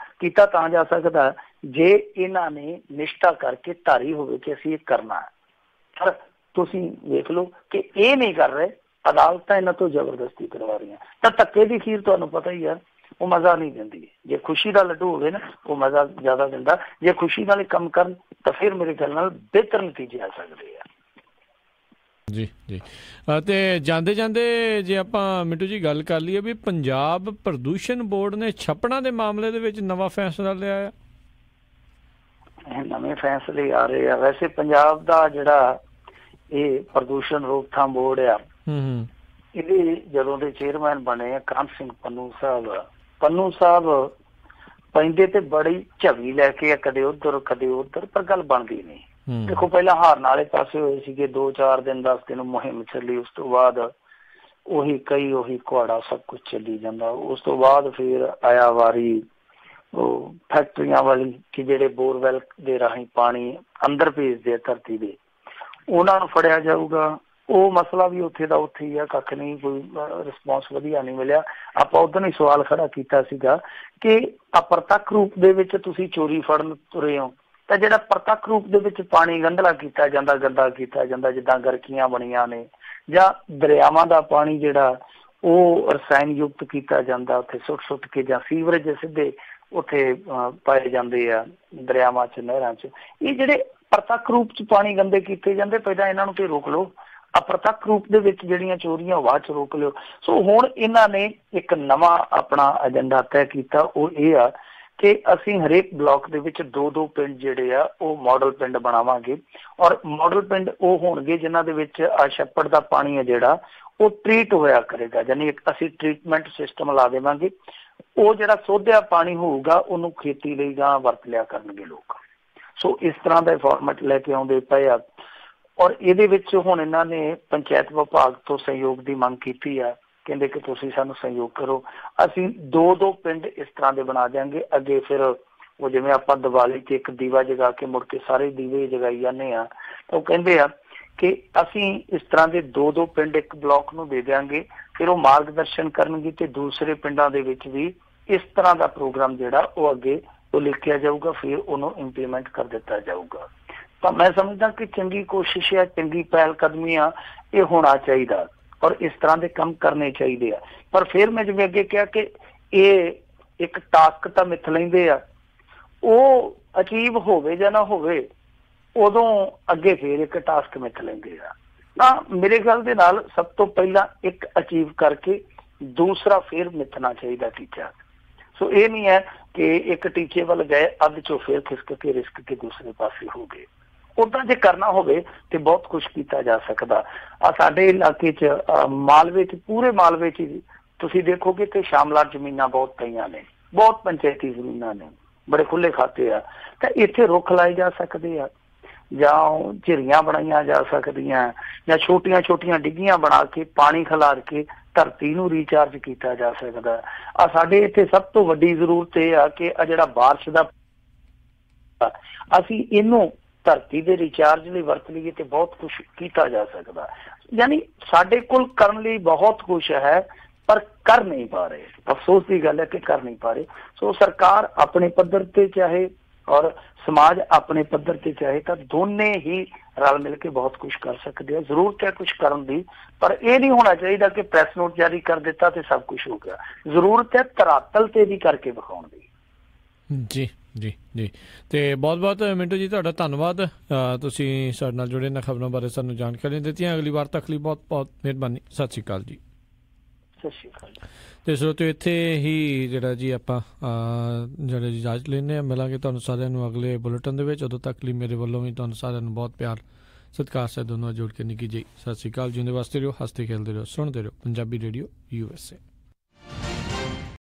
ਸਕਦਾ ਜੇ ਇਹਨਾਂ ਨੇ ਨਿਸ਼ਠਾ ਕਰਕੇ ਧਾਰੀ ਹੋਵੇ ਕਿ ਅਸੀਂ ਇਹ ਕਰਨਾ ਹੈ। ਪਰ ਤੁਸੀਂ ਵੇਖ ਲਓ ਕਿ ਇਹ ਨਹੀਂ ਕਰ ਰਹੇ, ਅਦਾਲਤਾਂ ਇਹਨਾਂ ਤੋਂ ਜ਼ਬਰਦਸਤੀ ਕਰਵਾ ਰਹੀਆਂ। ਤਾਂ ਧੱਕੇ ਦੀ ਖੀਰ ਤੁਹਾਨੂੰ ਪਤਾ ਹੀ ਆ, ਉਹ ਮਜ਼ਾ ਨਹੀਂ ਦਿੰਦੀ। ਜੇ ਖੁਸ਼ੀ ਦਾ ਲੱਡੂ ਹੋਵੇ ਨਾ ਉਹ ਮਜ਼ਾ ਜ਼ਿਆਦਾ ਦਿੰਦਾ। ਜੇ ਖੁਸ਼ੀ ਨਾਲ ਕੰਮ ਕਰਨ ਤਾਂ ਫਿਰ ਮੇਰੇ ਖਿਆਲ ਨਾਲ ਬਿਹਤਰ ਨਤੀਜੇ ਆ ਸਕਦੇ ਆ। ਜੀ ਜੀ। ਤੇ ਜਾਂਦੇ ਜੇ ਆਪਾਂ ਮਿੰਟੂ ਜੀ ਗੱਲ ਕਰ ਲਈਏ ਵੀ ਪੰਜਾਬ ਪ੍ਰਦੂਸ਼ਣ ਬੋਰਡ ਨੇ ਛੱਪੜਾਂ ਦੇ ਮਾਮਲੇ ਦੇ ਵਿੱਚ ਨਵਾਂ ਫੈਸਲਾ ਲਿਆ ਆ। ਨਵੇਂ ਫੈਸਲੇ ਆ ਰਹੇ ਆ। ਵੈਸੇ ਪੰਜਾਬ ਦਾ ਜਿਹੜਾ ਇਹ ਪ੍ਰਦੂਸ਼ਣ ਰੋਕਥਾਮ ਬੋਰਡ ਆ, ਇਹਦੇ ਜਦੋਂ ਦੇ ਚੇਅਰਮੈਨ ਬਣੇ ਆ ਕਾਹਨ ਸਿੰਘ ਪੰਨੂ ਸਾਹਿਬ ਪੈਂਦੇ ਤੇ ਬੜੀ ਝਵੀ ਲੈ ਕੇ ਕਦੇ ਉੱਧਰ ਕਦੇ ਉੱਧਰ, ਪਰ ਗੱਲ ਬਣਦੀ ਨਹੀਂ। ਦੇਖੋ ਪਹਿਲਾਂ ਹਾਰਨ ਵਾਲੇ ਪਾਸੇ ਹੋਏ ਸੀਗੇ 2-4 ਦਿਨ 10 ਦਿਨ ਮੁਹਿੰਮ ਚੱਲੀ, ਉਸ ਤੋਂ ਬਾਅਦ ਉਹੀ ਘੁਆੜਾ ਸਭ ਕੁਝ ਚੱਲੀ ਜਾਂਦਾ। ਉਸ ਤੋਂ ਬਾਅਦ ਫਿਰ ਆਇਆ ਵਾਰੀ ਉਹ ਫੈਕਟਰੀਆਂ ਵਾਲੀ ਕਿ ਜਿਹੜੇ ਬੋਰਵੈਲ ਦੇ ਰਾਹੀਂ ਪਾਣੀ ਅੰਦਰ ਭੇਜਦੇ ਆ ਧਰਤੀ ਦੇ, ਉਹਨਾਂ ਨੂੰ ਫੜਿਆ ਜਾਊਗਾ। ਉਹ ਮਸਲਾ ਵੀ ਉੱਥੇ ਦਾ ਉੱਥੇ ਹੀ ਆ, ਕੱਖ ਨਹੀਂ, ਕੋਈ ਰਿਸਪੌਂਸ ਵਧੀਆ ਨਹੀਂ ਮਿਲਿਆ। ਆਪਾਂ ਉਦੋਂ ਹੀ ਸਵਾਲ ਖੜਾ ਕੀਤਾ ਸੀਗਾ ਕਿ ਅਪਰਤੱਖ ਰੂਪ ਦੇ ਵਿੱਚ ਤੁਸੀਂ ਚੋਰੀ ਫੜਨ ਤੁਰੇ ਹੋ, ਤਾਂ ਜਿਹੜਾ ਪ੍ਰਤੱਖ ਰੂਪ ਦੇ ਵਿੱਚ ਪਾਣੀ ਗੰਦਾ ਕੀਤਾ ਜਾਂਦਾ ਜਿੱਦਾਂ ਗਰਕੀਆਂ ਬਣੀਆਂ ਨੇ, ਜਾਂ ਦਰਿਆਵਾਂ ਦਾ ਪਾਣੀ ਜਿਹੜਾ ਉਹ ਰਸਾਇਣ ਯੁਕਤ ਕੀਤਾ ਜਾਂਦਾ ਉੱਥੇ ਸੁੱਟ ਕੇ, ਜਾਂ ਸੀਵਰੇਜ ਸਿੱਧੇ ਉੱਥੇ ਪਾਏ ਜਾਂਦੇ ਆ ਦਰਿਆਵਾਂ 'ਚ, ਨਹਿਰਾਂ 'ਚ। ਇਹ ਜਿਹੜੇ ਪ੍ਰਤੱਖ ਰੂਪ 'ਚ ਪਾਣੀ ਗੰਦੇ ਕੀਤੇ ਜਾਂਦੇ, ਪਹਿਲਾਂ ਇਹਨਾਂ ਨੂੰ ਤੇ ਰੋਕ ਲਓ। ਅਪਰਤੱਖ ਰੂਪ ਦੇ ਵਿੱਚ ਜਿਹੜੀਆਂ ਚੋਰੀਆਂ ਬਾਅਦ 'ਚ ਰੋਕ ਲਿਓ। ਸੋ ਹੁਣ ਇਹਨਾਂ ਨੇ ਇੱਕ ਨਵਾਂ ਆਪਣਾ ਏਜੰਡਾ ਤੈਅ ਕੀਤਾ, ਉਹ ਇਹ ਆ ਕਿ ਅਸੀਂ ਹਰੇਕ ਬਲਾਕ ਦੇ ਵਿੱਚ 2-2 ਪਿੰਡ ਜਿਹੜੇ ਆ ਉਹ ਮਾਡਲ ਪਿੰਡ ਬਣਾਵਾਂਗੇ। ਔਰ ਮਾਡਲ ਪਿੰਡ ਉਹ ਹੋਣਗੇ ਜਿਨ੍ਹਾਂ ਦੇ ਵਿੱਚ ਛੱਪੜ ਦਾ ਪਾਣੀ ਹੈ ਜਿਹੜਾ ਉਹ ਟਰੀਟ ਹੋਇਆ ਕਰੇਗਾ, ਯਾਨੀ ਅਸੀਂ ਟਰੀਟਮੈਂਟ ਸਿਸਟਮ ਲਾ ਦੇਵਾਂਗੇ। ਉਹ ਜਿਹੜਾ ਸੋਧਿਆ ਪਾਣੀ ਹੋਊਗਾ ਉਹਨੂੰ ਖੇਤੀ ਲਈ ਗਾਂ ਵਰਤ ਲਿਆ ਕਰਨਗੇ ਲੋਕ। ਸੋ ਇਸ ਤਰ੍ਹਾਂ ਦਾ ਫਾਰਮੈਟ ਲੈ ਕੇ ਆਉਂਦੇ ਪਏ ਆ। ਔਰ ਇਹਦੇ ਵਿੱਚ ਹੁਣ ਇਹਨਾਂ ਨੇ ਪੰਚਾਇਤ ਵਿਭਾਗ ਤੋਂ ਸਹਿਯੋਗ ਦੀ ਮੰਗ ਕੀਤੀ ਆ, ਕਹਿੰਦੇ ਕਿ ਤੁਸੀਂ ਸਾਨੂੰ ਸਹਿਯੋਗ ਕਰੋ, ਅਸੀਂ 2-2 ਪਿੰਡ ਇਸ ਤਰ੍ਹਾਂ ਦੇ ਬਣਾ ਦਿਆਂਗੇ। ਅੱਗੇ ਫਿਰ ਉਹ ਜਿਵੇਂ ਆਪਾਂ ਦੀਵਾਲੀ 'ਤੇ ਇੱਕ ਦੀਵਾ ਜਗਾ ਕੇ ਮੁੜ ਕੇ ਸਾਰੇ ਦੀਵੇ ਜਗਾਈ ਜਾਂਦੇ ਆ, ਤਾਂ ਉਹ ਕਹਿੰਦੇ ਆ ਕਿ ਅਸੀਂ ਇਸ ਤਰ੍ਹਾਂ ਦੇ 2-2 ਪਿੰਡ ਇੱਕ ਬਲਾਕ ਨੂੰ ਦੇ ਦਿਆਂਗੇ। ਫਿਰ ਉਹ ਮਾਰਗਦਰਸ਼ਨ ਕਰਨਗੇ ਤੇ ਦੂਸਰੇ ਪਿੰਡਾਂ ਦੇ ਵਿੱਚ ਵੀ ਇਸ ਤਰ੍ਹਾਂ ਦਾ ਪ੍ਰੋਗਰਾਮ ਜਿਹੜਾ ਉਹ ਅੱਗੇ ਉਹ ਲਿਖਿਆ ਜਾਊਗਾ, ਫਿਰ ਉਹਨੂੰ ਇੰਪਲੀਮੈਂਟ ਕਰ ਦਿੱਤਾ ਜਾਊਗਾ। ਤਾਂ ਮੈਂ ਸਮਝਦਾ ਕਿ ਚੰਗੀ ਕੋਸ਼ਿਸ਼ ਹੈ, ਚੰਗੀ ਪਹਿਲ ਕਦਮੀ ਆ, ਇਹ ਹੋਣਾ ਚਾਹੀਦਾ ਔਰ ਇਸ ਤਰ੍ਹਾਂ ਦੇ ਕੰਮ ਕਰਨੇ ਚਾਹੀਦੇ ਆ। ਪਰ ਫਿਰ ਮੈਂ ਜਿਵੇਂ ਅੱਗੇ ਕਿਹਾ ਕਿ ਇਹ ਇੱਕ ਟਾਸਕ ਤਾਂ ਮਿੱਥ ਲੈਂਦੇ ਆ, ਉਹ ਅਚੀਵ ਹੋਵੇ ਜਾਂ ਨਾ ਹੋਵੇ, ਉਦੋਂ ਅੱਗੇ ਫਿਰ ਇੱਕ ਟਾਸਕ ਮਿੱਥ ਲੈਂਦੇ ਆ। ਤਾਂ ਮੇਰੇ ਖਿਆਲ ਦੇ ਨਾਲ ਸਭ ਤੋਂ ਪਹਿਲਾਂ ਇੱਕ ਅਚੀਵ ਕਰਕੇ ਦੂਸਰਾ ਫਿਰ ਮਿੱਥਣਾ ਚਾਹੀਦਾ ਟੀਚਾ। ਸੋ ਇਹ ਨਹੀਂ ਹੈ ਕਿ ਇੱਕ ਟੀਚੇ ਵੱਲ ਗਏ, ਅੱਧ ਚੋਂ ਫਿਰ ਖਿਸਕ ਕੇ ਰਿਸਕ ਕੇ ਦੂਸਰੇ ਪਾਸੇ ਹੋ ਗਏ। ਉੱਦਾਂ ਜੇ ਕਰਨਾ ਹੋਵੇ ਤੇ ਬਹੁਤ ਕੁਛ ਕੀਤਾ ਜਾ ਸਕਦਾ। ਆ ਸਾਡੇ ਇਲਾਕੇ 'ਚ ਮਾਲਵੇ 'ਚ, ਪੂਰੇ ਮਾਲਵੇ 'ਚ ਤੁਸੀਂ ਦੇਖੋਗੇ ਤੇ ਸ਼ਾਮਲਾਟ ਜ਼ਮੀਨਾਂ ਬਹੁਤ ਪਈਆਂ ਨੇ, ਬਹੁਤ ਪੰਚਾਇਤੀ ਜ਼ਮੀਨਾਂ ਨੇ, ਬੜੇ ਖੁੱਲੇ ਖਾਤੇ ਆ। ਤਾਂ ਇੱਥੇ ਰੁੱਖ ਲਾਏ ਜਾ ਸਕਦੇ ਆ, ਜਾਂ ਝਿਰੀਆਂ ਬਣਾਈਆਂ ਜਾ ਸਕਦੀਆਂ, ਜਾਂ ਛੋਟੀਆਂ ਛੋਟੀਆਂ ਡਿੱਗੀਆਂ ਬਣਾ ਕੇ ਪਾਣੀ ਖਿਲਾਰ ਕੇ ਧਰਤੀ ਨੂੰ ਰੀਚਾਰਜ ਕੀਤਾ ਜਾ ਸਕਦਾ। ਆ ਸਾਡੇ ਇੱਥੇ ਸਭ ਤੋਂ ਵੱਡੀ ਜ਼ਰੂਰਤ ਇਹ ਆ ਕਿ ਆ ਜਿਹੜਾ ਬਾਰਿਸ਼ ਦਾ ਅਸੀਂ ਇਹਨੂੰ ਧਰਤੀ ਦੇ ਰਿਚਾਰਜ ਲਈ ਵਰਤ ਲਈਏ ਤੇ ਬਹੁਤ ਕੁਛ ਕੀਤਾ ਜਾ ਸਕਦਾ। ਯਾਨੀ ਸਾਡੇ ਕੋਲ ਕਰਨ ਲਈ ਬਹੁਤ ਕੁਛ ਹੈ, ਪਰ ਕਰ ਨਹੀਂ ਪਾ ਰਹੇ। ਅਫਸੋਸ ਦੀ ਗੱਲ ਹੈ ਕਿ ਕਰ ਨਹੀਂ ਪਾ ਰਹੇ। ਸੋ ਸਰਕਾਰ ਆਪਣੇ ਪੱਧਰ ਤੇ ਚਾਹੇ ਔਰ ਸਮਾਜ ਆਪਣੇ ਪੱਧਰ ਤੇ ਚਾਹੇ ਤਾਂ ਦੋਨੇ ਹੀ ਰਲ ਮਿਲ ਕੇ ਬਹੁਤ ਕੁਛ ਕਰ ਸਕਦੇ ਆ। ਜ਼ਰੂਰਤ ਹੈ ਕੁਛ ਕਰਨ ਦੀ, ਪਰ ਇਹ ਨਹੀਂ ਹੋਣਾ ਚਾਹੀਦਾ ਕਿ ਪ੍ਰੈਸ ਨੋਟ ਜਾਰੀ ਕਰ ਦਿੱਤਾ ਤੇ ਸਭ ਕੁਛ ਹੋ ਗਿਆ। ਜ਼ਰੂਰਤ ਹੈ ਧਰਾਤਲ ਤੇ ਵੀ ਕਰਕੇ ਵਿਖਾਉਣ ਦੀ। ਜੀ ਜੀ ਜੀ, ਤੇ ਬਹੁਤ ਬਹੁਤ ਮਿੰਟੂ ਜੀ ਤੁਹਾਡਾ ਧੰਨਵਾਦ। ਤੁਸੀਂ ਸਾਡੇ ਨਾਲ ਜੁੜੇ ਇਹਨਾਂ ਖਬਰਾਂ ਬਾਰੇ ਸਾਨੂੰ ਜਾਣਕਾਰੀਆਂ ਦਿੱਤੀਆਂ। ਅਗਲੀ ਵਾਰ ਤੱਕ ਲਈ ਬਹੁਤ ਬਹੁਤ ਮਿਹਰਬਾਨੀ। ਸਤਿ ਸ਼੍ਰੀ ਅਕਾਲ ਜੀ। ਸਤਿ ਸ਼੍ਰੀ ਅਕਾਲ। ਤੇ ਸਰੋਤਿਓ, ਇੱਥੇ ਹੀ ਜਿਹੜਾ ਜੀ ਆਪਾਂ ਜਿਹੜਾ ਇਜਾਜ਼ਤ ਲੈਂਦੇ ਹਾਂ। ਮਿਲਾਂਗੇ ਤੁਹਾਨੂੰ ਸਾਰਿਆਂ ਨੂੰ ਅਗਲੇ ਬੁਲੇਟਿਨ ਦੇ ਵਿੱਚ। ਉਦੋਂ ਤੱਕ ਲਈ ਮੇਰੇ ਵੱਲੋਂ ਵੀ ਤੁਹਾਨੂੰ ਸਾਰਿਆਂ ਨੂੰ ਬਹੁਤ ਪਿਆਰ ਸਤਿਕਾਰ ਸੇ ਦੋਨੋਂ ਜੋੜ ਕੇ ਨਿੱਕੀ ਜੀ ਸਤਿ ਸ਼੍ਰੀ ਅਕਾਲ। ਜਿਉਂਦੇ ਵਾਸਤੇ ਰਹੋ, ਹੱਸਦੇ ਖੇਲਦੇ ਰਹੋ, ਸੁਣਦੇ ਰਹੋ ਪੰਜਾਬੀ ਰੇਡੀਓ USA।